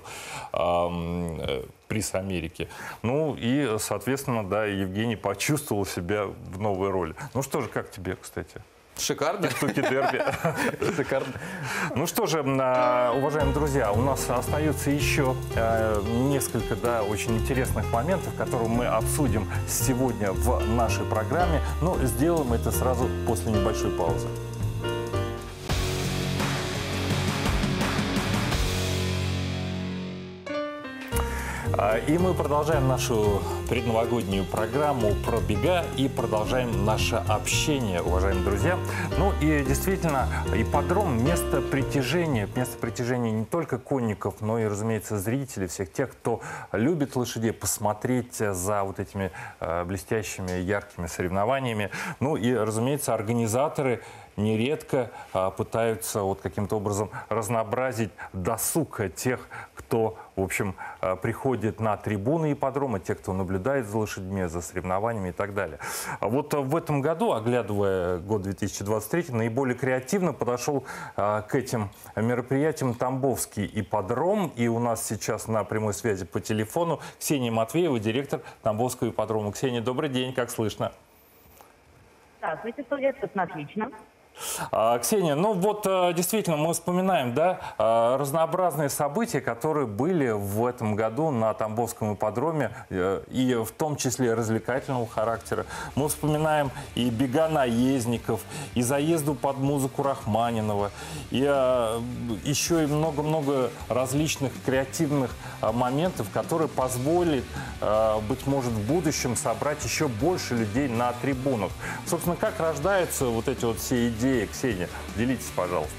Speaker 1: приз Америки. Ну, и, соответственно, да, Евгений почувствовал себя в новой роли. Ну что же, как тебе, кстати?
Speaker 5: Шикарно.
Speaker 1: Штуки дерби.
Speaker 5: Шикарно.
Speaker 1: Ну что же, уважаемые друзья, у нас остается еще несколько, да, очень интересных моментов, которые мы обсудим сегодня в нашей программе, но сделаем это сразу после небольшой паузы. И мы продолжаем нашу предновогоднюю программу про бега и продолжаем наше общение, уважаемые друзья. Ну и действительно, ипподром – место притяжения не только конников, но и, разумеется, зрителей, всех тех, кто любит лошадей, посмотреть за вот этими блестящими, яркими соревнованиями. Ну и, разумеется, организаторы нередко пытаются вот каким-то образом разнообразить досуг тех, кто, в общем, приходит на трибуны ипподрома, те, кто наблюдает за лошадьми, за соревнованиями и так далее. Вот в этом году, оглядывая год 2023, наиболее креативно подошел к этим мероприятиям Тамбовский ипподром. И у нас сейчас на прямой связи по телефону Ксения Матвеева, директор Тамбовского ипподрома. Ксения, добрый день, как слышно?
Speaker 7: Здравствуйте, студия, слышно отлично.
Speaker 1: Ксения, ну вот действительно мы вспоминаем, да, разнообразные события, которые были в этом году на Тамбовском ипподроме, и в том числе развлекательного характера. Мы вспоминаем и бега наездников, и заезду под музыку Рахманинова, и еще и много-много различных креативных моментов, которые позволят, быть может, в будущем собрать еще больше людей на трибунах. Собственно, как рождаются вот эти вот все идеи? Ксения, делитесь, пожалуйста.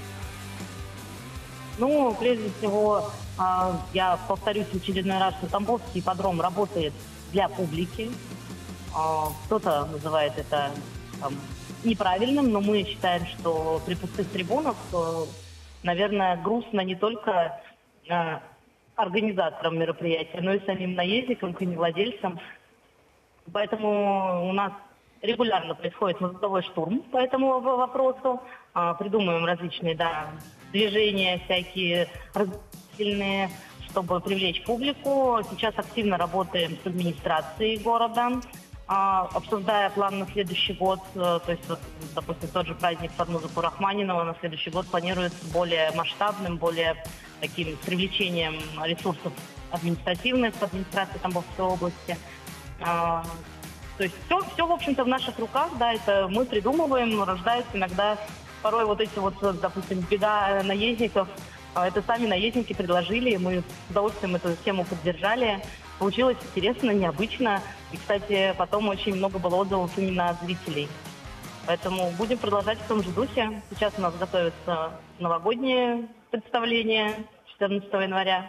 Speaker 7: Ну, прежде всего, я повторюсь в очередной раз, что Тамбовский ипподром работает для публики. Кто-то называет это неправильным, но мы считаем, что при пустых трибунах, наверное, грустно не только организаторам мероприятия, но и самим наездникам, коневладельцам. Поэтому у нас регулярно происходит мозговой штурм по этому вопросу. Придумываем различные, да, движения всякие развлекательные, чтобы привлечь публику. Сейчас активно работаем с администрацией города, обсуждая план на следующий год. То есть, вот, допустим, тот же праздник под музыку Рахманинова на следующий год планируется более масштабным, более таким с привлечением ресурсов административных администрации Тамбовской области. То есть все, в общем-то, в наших руках, да, это мы придумываем, рождаются иногда, порой вот эти вот, допустим, бега наездников, это сами наездники предложили, мы с удовольствием эту тему поддержали. Получилось интересно, необычно, и, кстати, потом очень много было отзывов именно от зрителей. Поэтому будем продолжать в том же духе. Сейчас у нас готовятся новогодние представления 14 января.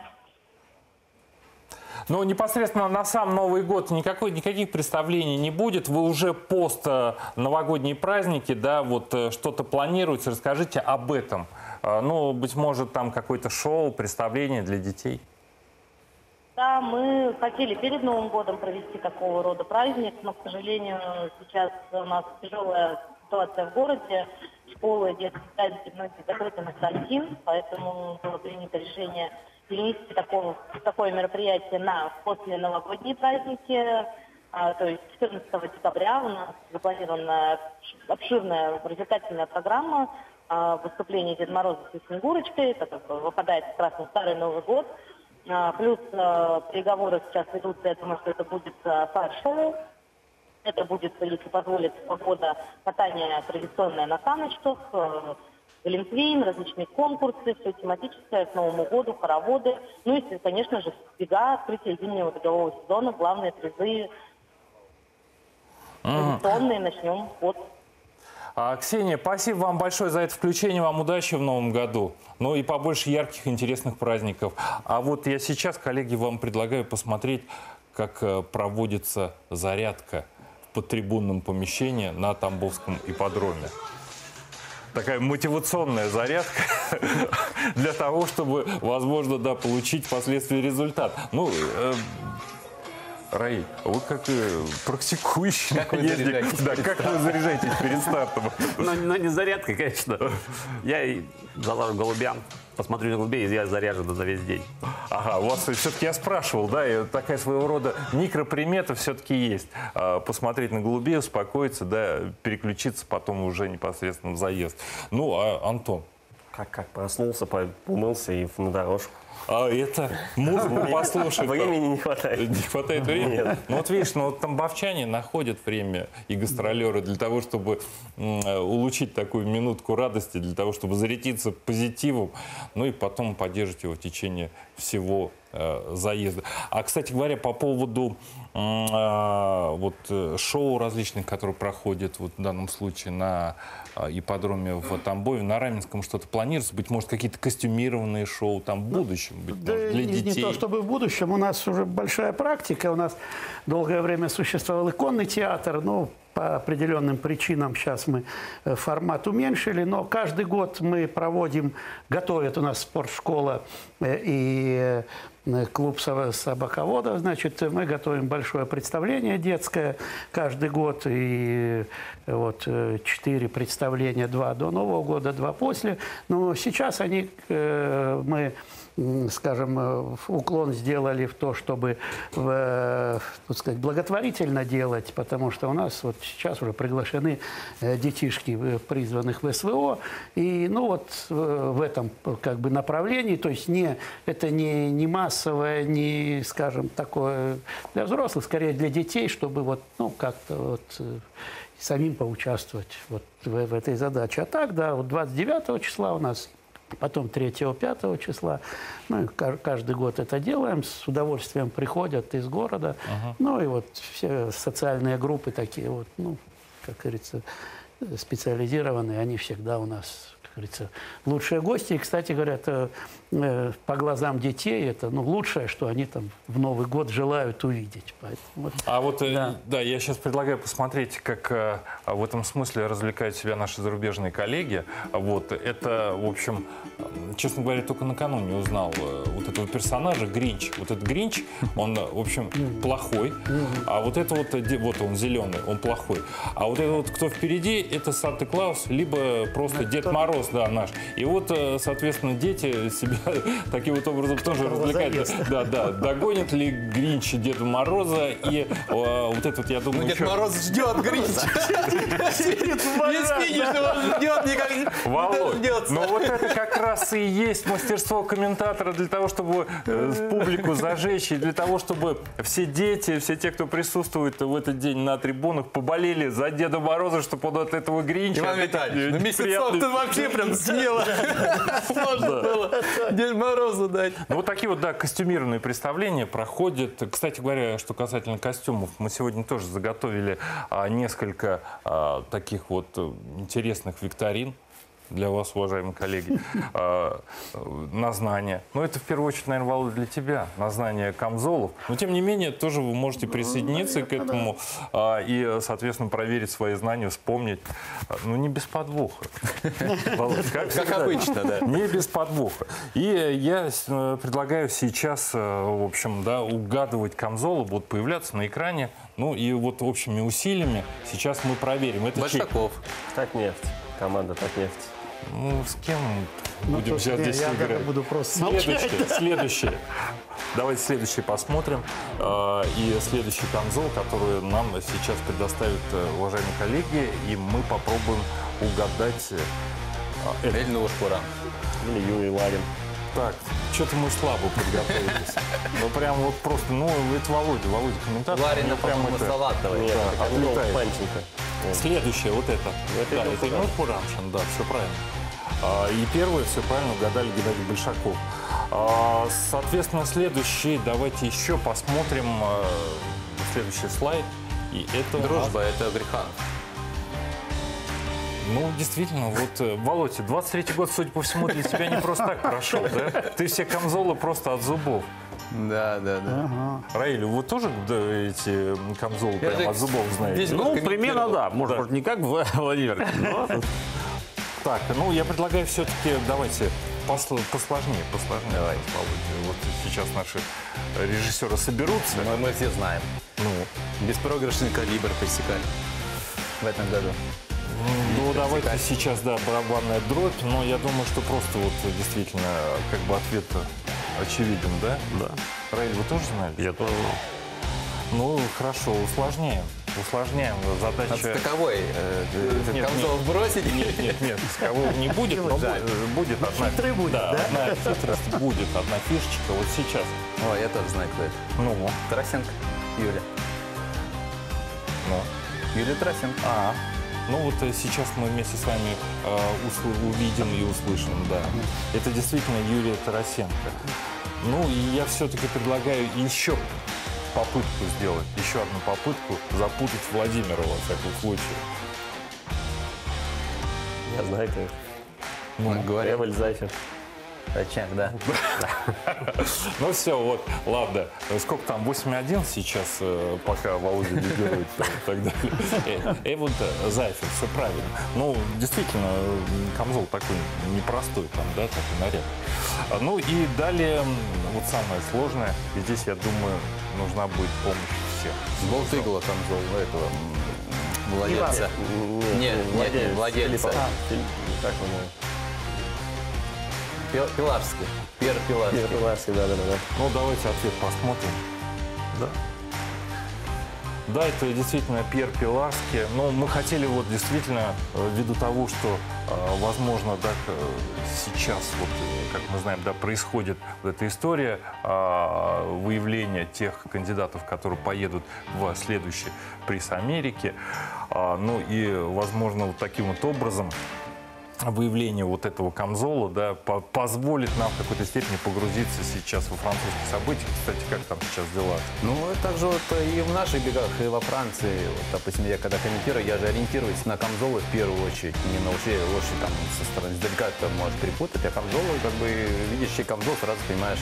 Speaker 1: Но непосредственно на сам Новый год никаких представлений не будет. Вы уже пост-новогодние праздники, да, вот что-то планируете. Расскажите об этом. Ну, быть может, там какое-то шоу, представление для детей.
Speaker 7: Да, мы хотели перед Новым годом провести такого рода праздник, но, к сожалению, сейчас у нас тяжелая ситуация в городе. Школы, детские садики, многие закрыты на карантин, поэтому было принято решение перенести такое мероприятие на после новогодние праздники, то есть 14 декабря у нас запланирована обширная развлекательная программа выступления Деда Мороза с Снегурочкой, это как бы выпадает как раз на Старый Новый год. Плюс переговоры сейчас ведутся, я думаю, что это будет фаршевое. Это будет, если позволит погода, катание традиционное на саночках, глинтвейн, различные конкурсы, все тематическое, к Новому году, хороводы. Ну и, конечно же, бега, открытие зимнего бегового сезона, главные призы традиционные. Начнем от...
Speaker 1: Ксения, спасибо вам большое за это включение. Вам удачи в новом году. Ну и побольше ярких, интересных праздников. А вот я сейчас, коллеги, вам предлагаю посмотреть, как проводится зарядка в подтрибунном помещении на Тамбовском ипподроме. Такая мотивационная зарядка для того, чтобы, возможно, да, получить впоследствии результат. Ну, Раиль, вы как практикующий наездник, да, как вы заряжаетесь перед стартом?
Speaker 2: Но не зарядкой, конечно. Я и залажу голубям, посмотрю на голубей, и я заряжен за весь день.
Speaker 1: Ага, у вас все-таки я спрашивал, да, и такая своего рода микропримета все-таки есть. Посмотреть на голубей, успокоиться, да, переключиться потом уже непосредственно в заезд. Ну, а Антон?
Speaker 4: Как проснулся, умылся и на дорожку.
Speaker 1: А это музыку послушать.
Speaker 4: Времени не хватает.
Speaker 1: Не хватает времени?
Speaker 4: Нет.
Speaker 1: Ну вот видишь, ну вот тамбовчане находят время и гастролеры для того, чтобы улучшить такую минутку радости, для того, чтобы зарядиться позитивом, ну и потом поддерживать его в течение всего заезда. А, кстати говоря, по поводу вот шоу различных, которые проходят вот в данном случае на ипподроме в Тамбове, на Раменском что-то планируется? Быть может, какие-то костюмированные шоу там в будущем? Быть
Speaker 3: Да,
Speaker 1: может, для детей?
Speaker 3: Не то чтобы в будущем. У нас уже большая практика. У нас долгое время существовал иконный театр. Ну, по определенным причинам сейчас мы формат уменьшили. Но каждый год мы проводим, готовят у нас спортшкола и клуб собаководов. Значит, мы готовим большое представление детское каждый год. И вот 4 представления, 2 до Нового года, 2 после. Но сейчас они, мы, скажем, уклон сделали в то, чтобы, так сказать, благотворительно делать, потому что у нас вот сейчас уже приглашены детишки, призванных в СВО, и ну вот в этом как бы направлении, то есть это не массовое, не, скажем, такое для взрослых, скорее для детей, чтобы вот, ну, как-то вот самим поучаствовать вот в этой задаче. А так, да, вот 29 числа у нас, потом 3-5 числа. Мы каждый год это делаем, с удовольствием приходят из города. Ну и вот все социальные группы такие вот, ну, как говорится, специализированные, они всегда у нас, как говорится, лучшие гости. И, кстати говоря, это по глазам детей, это ну, лучшее, что они там в Новый год желают увидеть. Поэтому, вот,
Speaker 1: А вот,
Speaker 3: да.
Speaker 1: да, я сейчас предлагаю посмотреть, как в этом смысле развлекают себя наши зарубежные коллеги. Вот, это, в общем, честно говоря, только накануне узнал вот этого персонажа, Гринч. Вот этот Гринч, он, в общем, плохой, а вот это вот он зеленый, он плохой. А вот это вот, кто впереди, это Санта-Клаус, либо просто Дед Мороз, да, наш. И вот, соответственно, дети себя таким вот образом тоже развлекают. Да, да, догонит ли Гринч Деда Мороза, и вот это вот, я думаю,
Speaker 5: Ну, Дед Мороз ждет Гринча. Не скинешь, его ждет никак.
Speaker 1: Володь, ну вот это как раз и есть мастерство комментатора для того, чтобы публику зажечь, и для того, чтобы все дети, все те, кто присутствует в этот день на трибунах, поболели за Деда Мороза, чтобы он от этого Гринча...
Speaker 5: Иван Витальевич, на месяцок
Speaker 1: приятный-
Speaker 5: тут вообще прям смело можно было Дед Морозу дать.
Speaker 1: Ну, вот такие вот, да, костюмированные представления проходят. Кстати говоря, что касательно костюмов, мы сегодня тоже заготовили несколько таких вот интересных викторин для вас, уважаемые коллеги, на знание. Но это в первую очередь, наверное, Володя, для тебя, на знание камзолов. Но, тем не менее, тоже вы можете присоединиться к этому и, соответственно, проверить свои знания, вспомнить. Ну, не без подвоха. Володь,
Speaker 5: Как обычно, да.
Speaker 1: Не без подвоха. И я предлагаю сейчас, в общем, да, угадывать камзолы, будут появляться на экране. Ну, и вот общими усилиями сейчас мы проверим. Это чей?
Speaker 5: Большаков.
Speaker 4: Татнефть. Команда Татнефть.
Speaker 1: Ну, с кем будем
Speaker 3: тут
Speaker 1: сейчас
Speaker 3: не,
Speaker 1: здесь
Speaker 3: я
Speaker 1: играть?
Speaker 3: даже буду просто молчать.
Speaker 1: Следующее. Давайте следующий посмотрим. И следующий камзол, который нам сейчас предоставят уважаемые коллеги, и мы попробуем угадать это.
Speaker 5: Эльнова шкура.
Speaker 4: Или Юрий Ларин.
Speaker 1: Так, что-то мы слабо подготовились. Ну, прям вот просто, ну, это Володя комментатор.
Speaker 5: Ларина,
Speaker 1: у него прям
Speaker 5: по-моему,
Speaker 1: это,
Speaker 5: салат давай.
Speaker 4: Нет, это как
Speaker 1: отлетает.
Speaker 4: Панченко.
Speaker 1: Следующее, вот это.
Speaker 4: Это
Speaker 1: Да,
Speaker 4: Ильнур
Speaker 1: это Ильнур Курамшин, да, все правильно. И первое, все правильно угадали Геннадий Большаков. Соответственно, следующий, давайте еще посмотрим следующий слайд. И это у нас-
Speaker 5: Дружба, это Греханов.
Speaker 1: Ну, действительно, вот, Володя, 23-й год, судя по всему, для тебя не просто так прошел, да? Ты все камзолы просто от зубов.
Speaker 5: Да.
Speaker 1: Раиль, вы тоже да, эти камзолы
Speaker 5: Я
Speaker 1: прям
Speaker 5: же
Speaker 1: от зубов знаете?
Speaker 5: весь
Speaker 2: Ну,
Speaker 5: год
Speaker 2: примерно, да. Может,
Speaker 1: Да.
Speaker 2: может, не как Владимир. но-
Speaker 1: Так, ну, я предлагаю все-таки, давайте посложнее.
Speaker 5: Давай.
Speaker 1: Володя. Вот сейчас наши режиссеры соберутся.
Speaker 5: Мы все знаем.
Speaker 1: Ну,
Speaker 5: Беспроигрышный калибр пресекали в этом году.
Speaker 1: ну, давайте сейчас, да, барабанная дробь, но я думаю, что просто вот действительно как бы ответ очевиден, да?
Speaker 2: Да.
Speaker 1: Раиль, вы тоже знали?
Speaker 2: Я тоже знал.
Speaker 1: Ну, хорошо, усложняем. Задача...
Speaker 5: Отскаковой
Speaker 1: Нет,
Speaker 5: камзол бросить.
Speaker 1: Нет, скакового не будет, но
Speaker 5: Жаль.
Speaker 1: будет одна...
Speaker 3: Хитрый будет, да?
Speaker 1: одна хитрость будет, одна фишечка. Вот сейчас.
Speaker 5: О, я тоже знаю, кто это.
Speaker 1: Ну,
Speaker 5: Тарасенко. Юля.
Speaker 1: ну.
Speaker 5: Юлия Тарасенко.
Speaker 1: Ну вот сейчас мы вместе с вами увидим и услышим, да. Это действительно Юлия Тарасенко. Ну и я все-таки предлагаю еще попытку сделать, еще одну попытку запутать Владимира, во всяком случае.
Speaker 4: Я знаю, это
Speaker 5: Мы говорим.
Speaker 4: Эвель Зайфер.
Speaker 5: Зачем, да.
Speaker 1: Ну все, вот, ладно. Сколько там, 8-1 сейчас, пока Володя лидирует и так далее. Вот Зайфер, все правильно. Ну, действительно, камзол такой непростой там, да, такой наряд. Ну и далее, вот самое сложное, и здесь, я думаю, нужна будет помощь всех.
Speaker 5: Болтыгла камзол этого владельца. Нет, владельца.
Speaker 4: Как он его?
Speaker 5: Пиларский. Пьер Пиларский.
Speaker 4: Пиларский, да.
Speaker 1: Ну, давайте ответ посмотрим.
Speaker 2: Да.
Speaker 1: Да, это действительно Пьер Пиларский. Но мы хотели вот действительно, ввиду того, что, возможно, да, сейчас, вот, как мы знаем, да, происходит вот эта история выявления тех кандидатов, которые поедут в следующий приз Америки. Ну и, возможно, вот таким вот образом выявление вот этого камзола, да, позволит нам в какой-то степени погрузиться сейчас во французские события. Кстати, как там сейчас дела?
Speaker 5: Ну, также вот и в наших бегах, и во Франции, вот, допустим, я когда комментирую, я же ориентируюсь на камзолы в первую очередь, не на ушей, лошадь там со стороны издалека это может перепутать, а камзолы, как бы, видящий камзол, сразу понимаешь,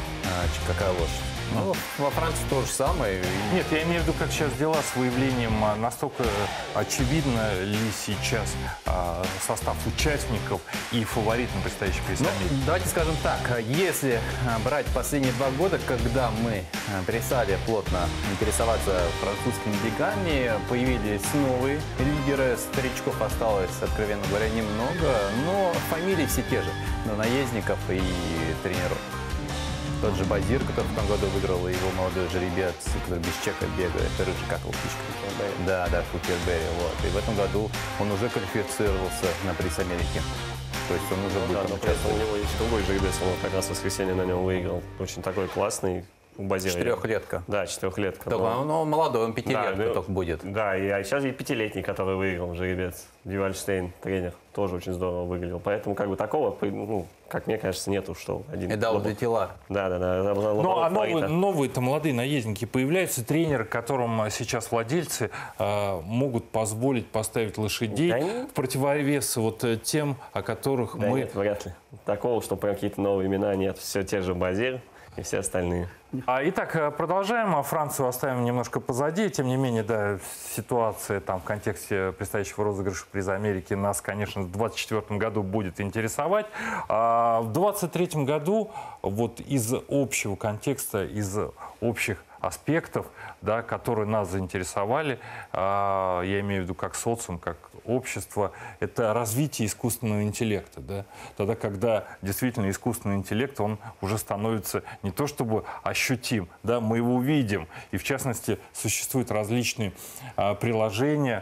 Speaker 5: какая лошадь. Ну, во Франции то же самое.
Speaker 1: Нет, я имею в виду, как сейчас дела с выявлением, настолько очевидно ли сейчас состав участников и фаворит на предстоящий приз
Speaker 5: Ну,
Speaker 1: Америки?
Speaker 5: давайте скажем так, если брать последние 2 года, когда мы перестали плотно интересоваться французскими бегами, появились новые лидеры, старичков осталось, откровенно говоря, немного, но фамилии все те же, наездников и тренеров. Тот же Базир, который в том году выиграл, и его молодой жеребец, который без чека бегает, рыжий, как его птичка. Да, Фукерберри, вот. И в этом году он уже квалифицировался на приз Америки. То есть он уже будет
Speaker 4: Да,
Speaker 5: там
Speaker 4: но при этом у
Speaker 5: участвовать.
Speaker 4: него есть другой жеребец, он как раз в воскресенье на нем выиграл. Очень такой классный. У Базира.
Speaker 5: 4-летка.
Speaker 4: Да, 4-летка.
Speaker 5: Только он молодой, он 5-летка
Speaker 4: ну,
Speaker 5: только будет.
Speaker 4: Да, а сейчас и 5-летний, который выиграл жеребец. Дювальштейн, тренер, тоже очень здорово выглядел. Поэтому как бы такого, ну, как мне кажется, нету, что один.
Speaker 5: Эдал де Тилар.
Speaker 4: Да.
Speaker 1: Ну, а новые-то молодые наездники появляются, тренеры, которым сейчас владельцы могут позволить поставить лошадей в противовес вот тем, о которых
Speaker 4: Да
Speaker 1: мы...
Speaker 4: нет, вряд ли. Такого, что прям какие-то новые имена нет. Все те же Базир и все остальные.
Speaker 1: Итак, продолжаем. Францию оставим немножко позади. Тем не менее, да, ситуация там в контексте предстоящего розыгрыша приза Америки нас, конечно, в 2024 году будет интересовать. А в 2023 году вот из общего контекста, из общих аспектов, да, которые нас заинтересовали, я имею в виду как социум, как общество, это развитие искусственного интеллекта. Да? Тогда, когда действительно искусственный интеллект, он уже становится не то чтобы ощутим, да, мы его видим. И в частности, существуют различные приложения,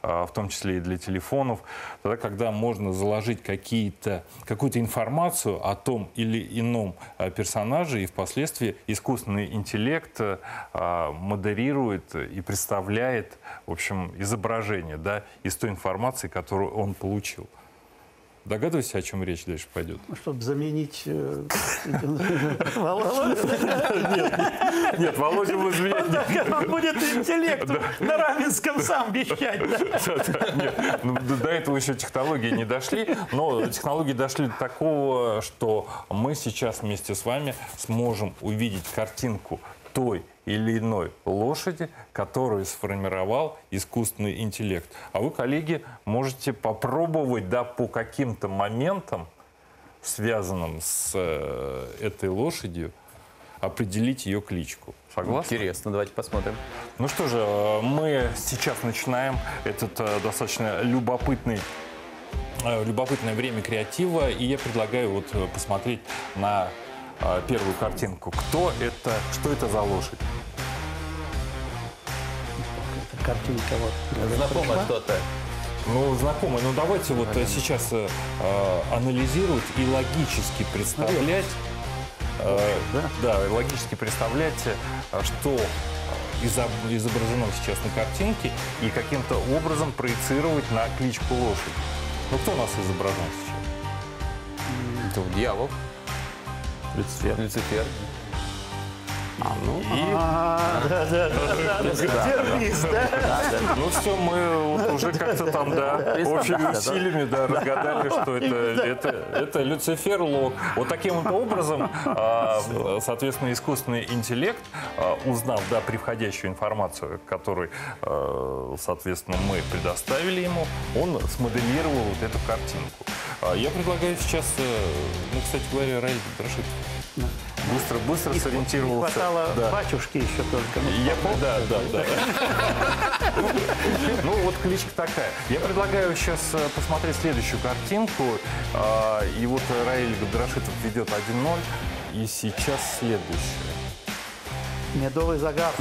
Speaker 1: в том числе и для телефонов, тогда, когда можно заложить какую-то информацию о том или ином персонаже, и впоследствии искусственный интеллект модерирует и представляет, в общем, изображение, да, из той информации, которую он получил. Догадываетесь, о чем речь дальше пойдет?
Speaker 3: Чтобы заменить...
Speaker 1: Нет, Володя будет
Speaker 3: Он будет интеллекту на Раменском сам вещать.
Speaker 1: Нет, до этого еще технологии не дошли, но технологии дошли до такого, что мы сейчас вместе с вами сможем увидеть картинку той или иной лошади, которую сформировал искусственный интеллект. А вы, коллеги, можете попробовать, да, по каким-то моментам, связанным с этой лошадью, определить ее кличку. Согласны?
Speaker 5: Интересно, давайте посмотрим.
Speaker 1: Ну что же, мы сейчас начинаем этот достаточно любопытное время креатива, и я предлагаю вот посмотреть на первую картинку. Кто это, что это за лошадь?
Speaker 3: Картинка вот.
Speaker 5: Знакомо что-то.
Speaker 1: Ну, знакомый. Ну, давайте вот сейчас анализировать и логически представлять, логически представлять, что изображено сейчас на картинке, и каким-то образом проецировать на кличку лошади. Ну, кто у нас изображен сейчас?
Speaker 5: Это дьявол.
Speaker 2: Люцифер.
Speaker 5: Люцифер.
Speaker 3: Держись, да?
Speaker 1: Ну все, мы вот уже как-то там, да, общими усилиями, да, разгадали, что это Люцифер Лок. Вот таким вот образом, соответственно, искусственный интеллект, узнав, да, превходящую информацию, которую, соответственно, мы предоставили ему, он смоделировал вот эту картинку. Я предлагаю сейчас, ну, кстати говоря, Раиль Габдрашитов. Быстро сориентировался.
Speaker 3: Не хватало батюшки еще только.
Speaker 1: Да. Ну, вот кличка такая. Я предлагаю сейчас посмотреть следующую картинку. И вот Раиль Габдрашитов ведет 1-0. И сейчас следующее.
Speaker 3: Медовый загар.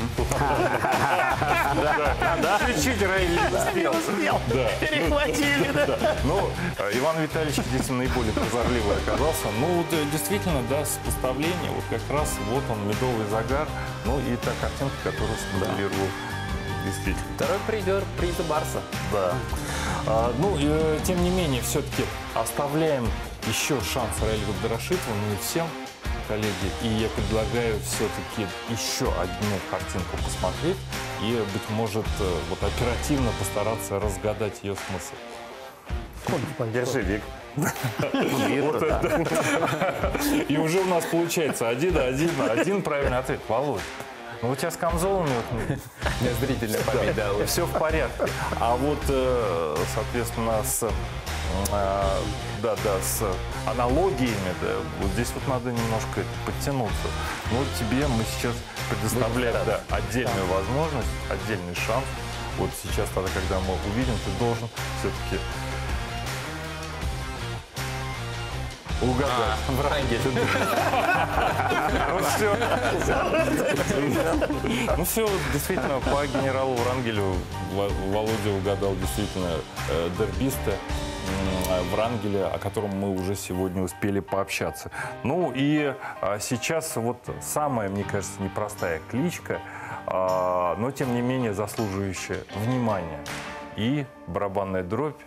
Speaker 1: Чуть-чуть Раиль не успел.
Speaker 3: Перехватили, да?
Speaker 1: Ну, Иван Витальевич здесь наиболее прозорливый оказался. Ну, действительно, да, сопоставление. Вот как раз вот он, медовый загар. Ну, и та картинка, которую смоделировал. Действительно.
Speaker 5: Второй призер приза Барса.
Speaker 1: Да. Ну, тем не менее, все-таки оставляем еще шанс Раилю Габдрашитову, но не всем, коллеги. И я предлагаю все-таки еще одну картинку посмотреть и, быть может, вот оперативно постараться разгадать ее смысл.
Speaker 4: Держи, Вик.
Speaker 1: И уже у нас получается один правильный ответ. Володь, ну у тебя с камзолами
Speaker 5: Зрительная память, да.
Speaker 1: все в порядке. А вот, соответственно, с аналогиями, да, вот здесь вот надо немножко подтянуться. Ну вот тебе мы сейчас предоставляем, да, отдельную возможность, отдельный шанс. Вот сейчас, тогда, когда мы увидим, ты должен все-таки угадать.
Speaker 5: Врангель.
Speaker 1: Ну все, действительно, по генералу Врангелю Володя угадал действительно дербиста Врангеля, о котором мы уже сегодня успели пообщаться. Ну и сейчас вот самая, мне кажется, непростая кличка, но тем не менее заслуживающая внимания. И барабанная дробь.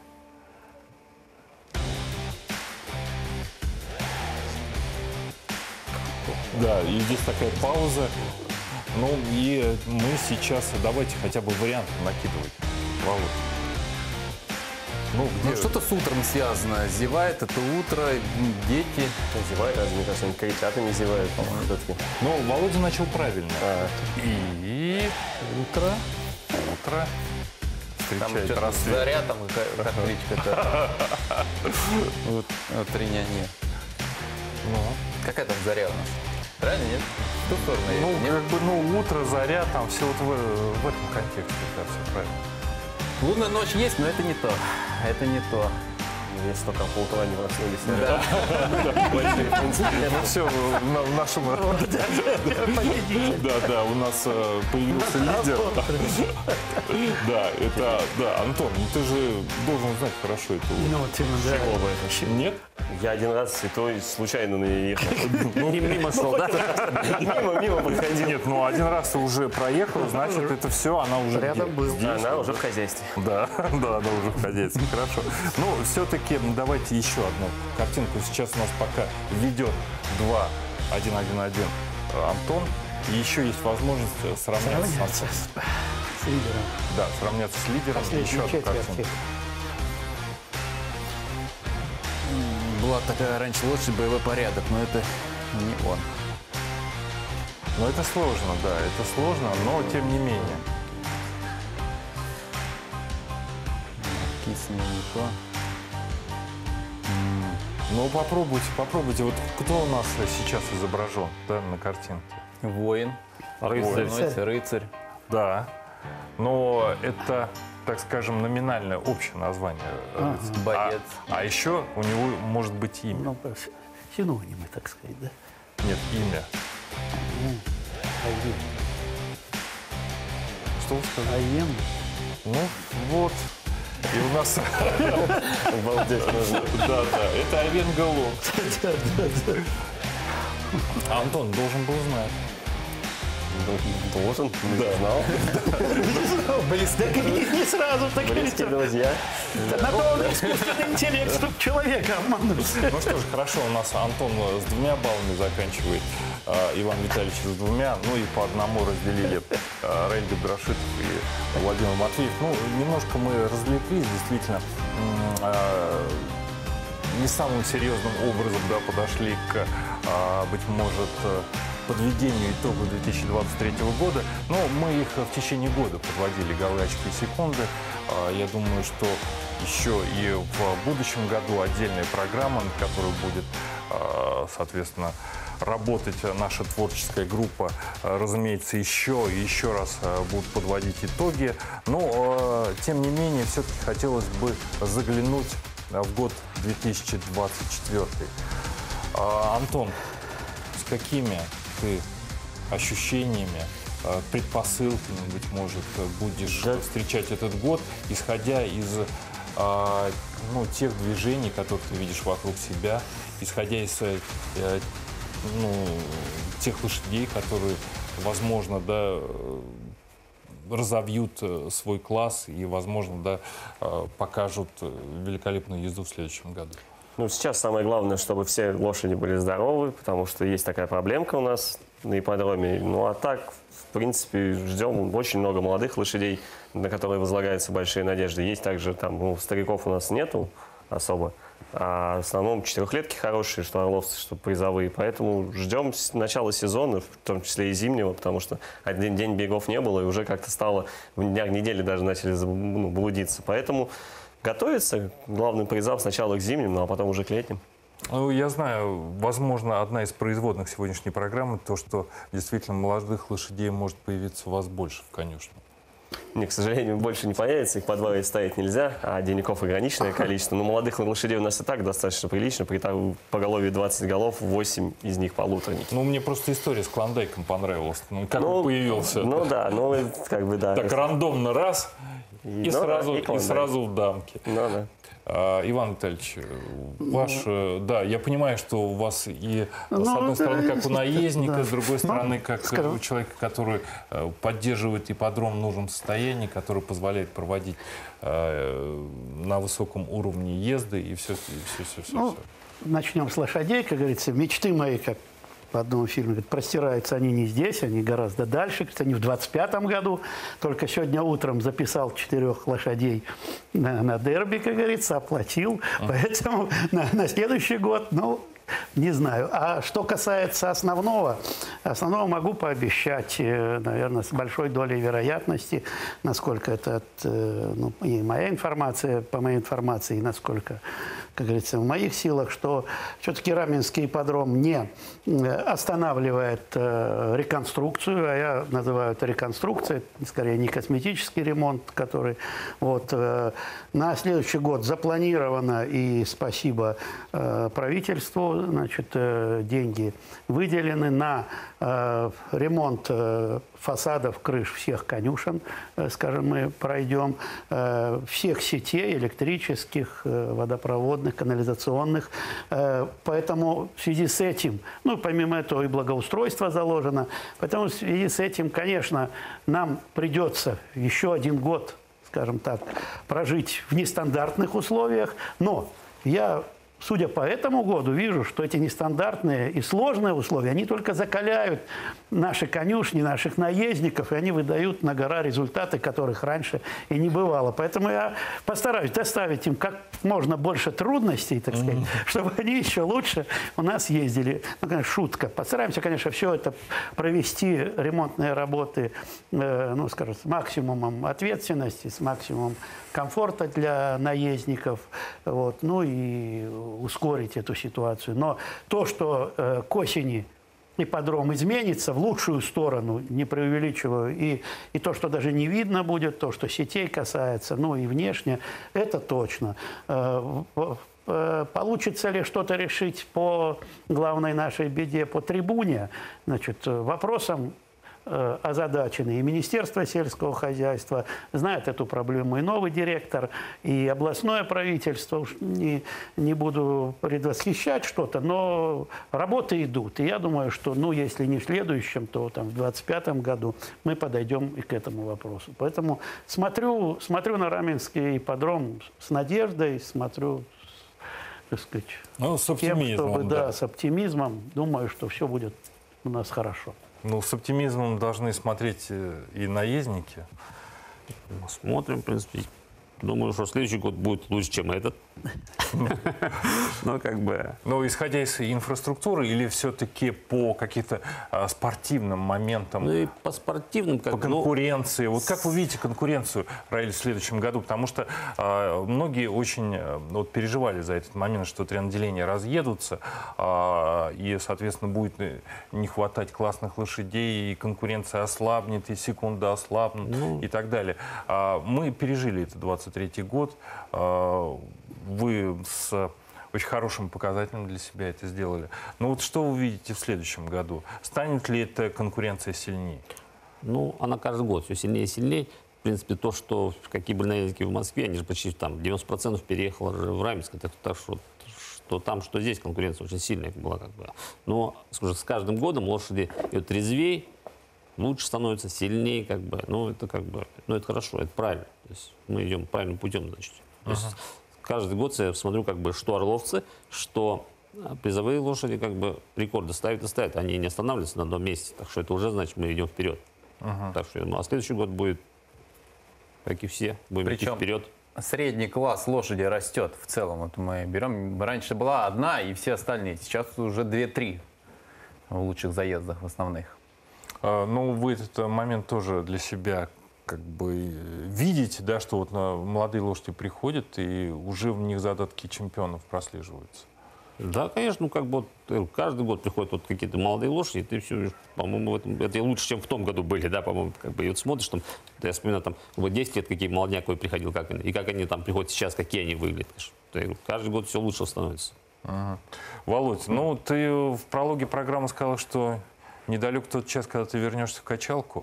Speaker 1: Да, и здесь такая пауза. Ну и мы сейчас, давайте хотя бы варианты накидывать. Володь.
Speaker 5: Ну, что-то с утром связано. Зевает, это утро, дети.
Speaker 4: Зевает, мне кажется, они кричат и не зевают, по-моему, все-таки.
Speaker 1: Ну, Володя начал правильно. И утро
Speaker 5: Там
Speaker 1: встречает
Speaker 5: что-то
Speaker 1: рассвет.
Speaker 5: заря, там как кличка-то. Утренняя нет. Какая там заря у нас? Правильно, нет? В ту сторону
Speaker 1: Ну,
Speaker 5: едет,
Speaker 1: как бы, ну, утро, заря, там все вот в этом контексте, да, все правильно.
Speaker 5: Лунная ночь есть, но это не то. Это не то.
Speaker 4: Если только полтора не проснулись.
Speaker 1: Ну все, в нашем... Да, у нас появился лидер. Да, это, да, Антон, ну ты же должен знать хорошо это.
Speaker 3: Ну, вот именно, да.
Speaker 1: Нет?
Speaker 4: Я один раз и то случайно наехал.
Speaker 2: Мимо шел, да?
Speaker 4: Мимо проходил.
Speaker 1: Нет, ну один раз ты уже проехал, значит это все, она уже
Speaker 3: Рядом был.
Speaker 4: Она уже в хозяйстве.
Speaker 1: Да, да, она уже в хозяйстве, хорошо. Ну, все-таки давайте еще одну картинку. Сейчас у нас пока ведет 2-1-1-1 Антон. И еще есть возможность сравняться с Антоном.
Speaker 3: С лидером.
Speaker 1: Да, сравняться с лидером. Еще
Speaker 3: Последнюю
Speaker 1: одну
Speaker 3: четверть.
Speaker 1: картинку.
Speaker 5: Была такая раньше лучший боевой порядок, но это не он.
Speaker 1: Но это сложно, да, это сложно, но тем не менее.
Speaker 5: Кисни не то.
Speaker 1: Ну, попробуйте. Вот кто у нас сейчас изображен, да, на картинке?
Speaker 5: Воин.
Speaker 2: Рыцарь.
Speaker 5: Рыцарь.
Speaker 1: Да. Но это, так скажем, номинальное общее название.
Speaker 5: Боец.
Speaker 1: А еще у него может быть имя.
Speaker 3: Ну, синонимы, так сказать, да?
Speaker 1: Нет, имя.
Speaker 3: Аем.
Speaker 1: Что вы сказали?
Speaker 3: Аем.
Speaker 1: Ну, вот. И у нас...
Speaker 4: Обалдеть можно.
Speaker 1: Да, это Айвен Голов. Антон должен был знать.
Speaker 4: Должен? Не знал.
Speaker 3: Не сразу, так
Speaker 4: Близкие
Speaker 3: говорится.
Speaker 4: друзья.
Speaker 3: Надо он искусственный интеллект, чтобы человека обмануть.
Speaker 1: Ну что ж, хорошо, у нас Антон с 2 баллами заканчивает, Иван Витальевич с 2, ну и по одному разделили Раиль Габдрашитов и Владимир Матвеев. Ну, немножко мы развлеклись, действительно, не самым серьезным образом, да, подошли к, быть может, подведению итогов 2023 года. Но мы их в течение года подводили, голы, очки и секунды. Я думаю, что еще и в будущем году отдельная программа, над которой будет, соответственно, работать наша творческая группа, разумеется, еще и еще раз будут подводить итоги. Но, тем не менее, все-таки хотелось бы заглянуть в год 2024. Антон, с какими ты ощущениями, предпосылками, быть может, будешь встречать этот год, исходя из тех движений, которые ты видишь вокруг себя, исходя из тех лошадей, которые, возможно, да, разовьют свой класс и, возможно, да, покажут великолепную езду в следующем году?
Speaker 4: Ну, сейчас самое главное, чтобы все лошади были здоровы, потому что есть такая проблемка у нас на ипподроме. Ну, а так, в принципе, ждем очень много молодых лошадей, на которые возлагаются большие надежды. Есть также, там, стариков у нас нету особо, а в основном четырехлетки хорошие, что орловцы, что призовые. Поэтому ждем начала сезона, в том числе и зимнего, потому что один день бегов не было, и уже как-то стало, в днях недели даже начали блудиться. Поэтому готовится главным призам сначала к зимним, ну а потом уже к летним.
Speaker 1: Ну, я знаю, возможно, одна из производных сегодняшней программы, то, что действительно молодых лошадей может появиться у вас больше в конюшне.
Speaker 4: Не, к сожалению, больше не появится, их по 2 ставить нельзя, а денников ограниченное количество. Но молодых лошадей у нас и так достаточно прилично, при поголовье 20 голов, 8 из них полуторники.
Speaker 1: Ну, мне просто история с Клондайком понравилась. Ну, как он появился?
Speaker 4: Ну да, как бы да.
Speaker 1: Так рандомно раз, и сразу в дамке.
Speaker 4: Ну да.
Speaker 1: Иван Витальевич, да, я понимаю, что у вас и с одной стороны, как у наездника,
Speaker 3: да.
Speaker 1: с другой стороны, как у человека, который поддерживает ипподром в нужном состоянии, который позволяет проводить на высоком уровне езды и все.
Speaker 3: Начнем с лошадей, как говорится, мечты мои, как по одному фильму, говорит, простираются они не здесь, они гораздо дальше. Говорит, они в 25-м году. Только сегодня утром записал 4 лошадей на дерби, как говорится, оплатил. Поэтому на следующий год, не знаю. А что касается основного могу пообещать, наверное, с большой долей вероятности, насколько это и моя информация, по моей информации, и насколько, как говорится, в моих силах, что все-таки Раменский ипподром не останавливает реконструкцию, а я называю это реконструкцией, скорее не косметический ремонт, который на следующий год запланировано, и спасибо правительству, значит, деньги выделены на ремонт фасадов, крыш всех конюшен, скажем, мы пройдем, всех сетей электрических, водопроводных, канализационных. Поэтому в связи с этим, ну, помимо этого и благоустройство заложено, поэтому в связи с этим, конечно, нам придется еще 1 год, скажем так, прожить в нестандартных условиях, но я, судя по этому году, вижу, что эти нестандартные и сложные условия, они только закаляют наши конюшни, наших наездников, и они выдают на гора результаты, которых раньше и не бывало. Поэтому я постараюсь доставить им как можно больше трудностей, так сказать, чтобы они еще лучше у нас ездили. Ну, конечно, шутка. Постараемся, конечно, все это провести, ремонтные работы, ну, скажем, с максимумом ответственности, с максимумом комфорта для наездников, вот, ну и ускорить эту ситуацию. Но то, что к осени ипподром изменится в лучшую сторону, не преувеличиваю, и то, что даже не видно будет, то, что сетей касается, ну и внешне, это точно. Получится ли что-то решить по главной нашей беде, по трибуне, значит, вопросом озадачены. И Министерство сельского хозяйства знает эту проблему, и новый директор, и областное правительство. Уж не буду предвосхищать что-то, но работы идут. И я думаю, что, ну, если не в следующем, то там, в 2025 году мы подойдем и к этому вопросу. Поэтому смотрю на Раменский ипподром с надеждой, смотрю, так сказать,
Speaker 1: с оптимизмом.
Speaker 3: Тем, чтобы, с оптимизмом. Думаю, что все будет у нас хорошо.
Speaker 1: Ну, с оптимизмом должны смотреть и наездники.
Speaker 2: Смотрим, в принципе. Думаю, что следующий год будет лучше, чем этот. Ну, как бы...
Speaker 1: Но исходя из инфраструктуры или все-таки по каким-то спортивным моментам?
Speaker 2: Ну, и по спортивным...
Speaker 1: По конкуренции. Вот как вы видите конкуренцию, Раиль, в следующем году? Потому что многие очень переживали за этот момент, что тренотделения разъедутся, и, соответственно, будет не хватать классных лошадей, и конкуренция ослабнет, и секунды ослабнут, и так далее. Мы пережили это 23-й год. Вы с очень хорошим показателем для себя это сделали. Но вот что вы видите в следующем году? Станет ли эта конкуренция сильнее?
Speaker 2: Ну, она каждый год все сильнее и сильнее. В принципе, то, что какие были наездники в Москве, они же почти там 90% переехало же в Раменск. Так что там, что здесь конкуренция очень сильная была. Как бы. Но с каждым годом лошади трезвее, лучше становятся, сильнее, как бы. Ну, это как бы, ну, это хорошо, это правильно. То есть мы идем правильным путем, значит. То есть каждый год я смотрю, как бы, что орловцы, что призовые лошади, как бы, рекорды ставят и ставят. Они не останавливаются на одном месте. Так что это уже, значит, мы идем вперед. Так что, а следующий год будет, как и все, будем идти вперед.
Speaker 5: Средний класс лошади растет в целом. Вот мы берем, раньше была одна и все остальные. Сейчас уже 2-3 в лучших заездах, в основных.
Speaker 1: Ну, вы этот момент тоже для себя как бы видите, да, что вот молодые лошади приходят, и уже в них задатки чемпионов прослеживаются.
Speaker 2: Да, конечно, ну как бы вот, каждый год приходят вот какие-то молодые лошади, и ты все, по-моему, это лучше, чем в том году были, да, по-моему, как бы, и вот смотришь, там, я вспоминаю, там, вот 10 лет, какие молодняк приходил, как они там приходят сейчас, какие они выглядят. Каждый год все лучше становится.
Speaker 1: Володь, ну ты в прологе программы сказал, что недалек тот час, когда ты вернешься в качалку.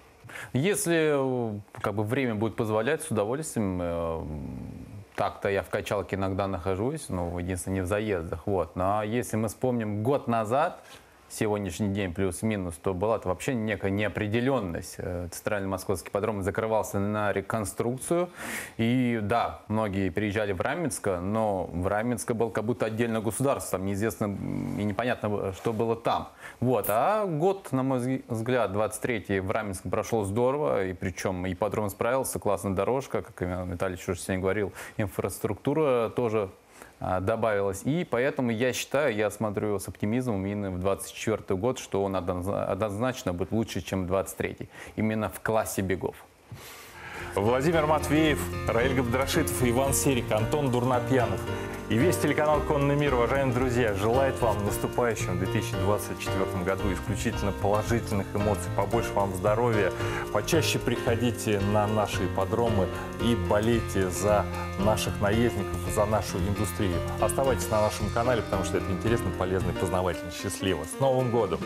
Speaker 5: Если как бы время будет позволять, с удовольствием. Так-то я в качалке иногда нахожусь, но единственное не в заездах. Вот. Но если мы вспомним год назад, сегодняшний день плюс-минус, то была это вообще некая неопределенность. Центральный московский ипподром закрывался на реконструкцию. И да, многие переезжали в Раменск, но в Раменске был как будто отдельное государство. Там неизвестно и непонятно, что было там. Вот. А год, на мой взгляд, 23-й в Раменске прошел здорово. И причем ипподром справился, классная дорожка, как Виталий уже сегодня говорил, инфраструктура тоже добавилось. И поэтому я считаю, я смотрю с оптимизмом именно в 2024 год, что он однозначно будет лучше, чем 2023. Именно в классе бегов.
Speaker 1: Владимир Матвеев, Раиль Габдрашитов, Иван Серик, Антон Дурнопьянов и весь телеканал «Конный мир», уважаемые друзья, желает вам в наступающем 2024 году исключительно положительных эмоций, побольше вам здоровья, почаще приходите на наши ипподромы и болейте за наших наездников, за нашу индустрию. Оставайтесь на нашем канале, потому что это интересно, полезно и познавательно. Счастливо! С Новым годом!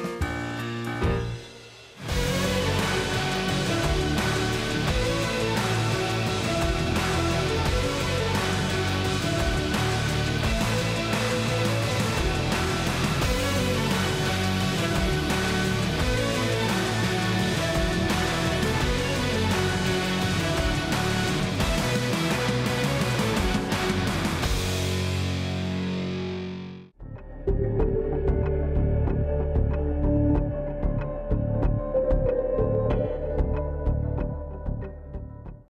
Speaker 8: Thank you.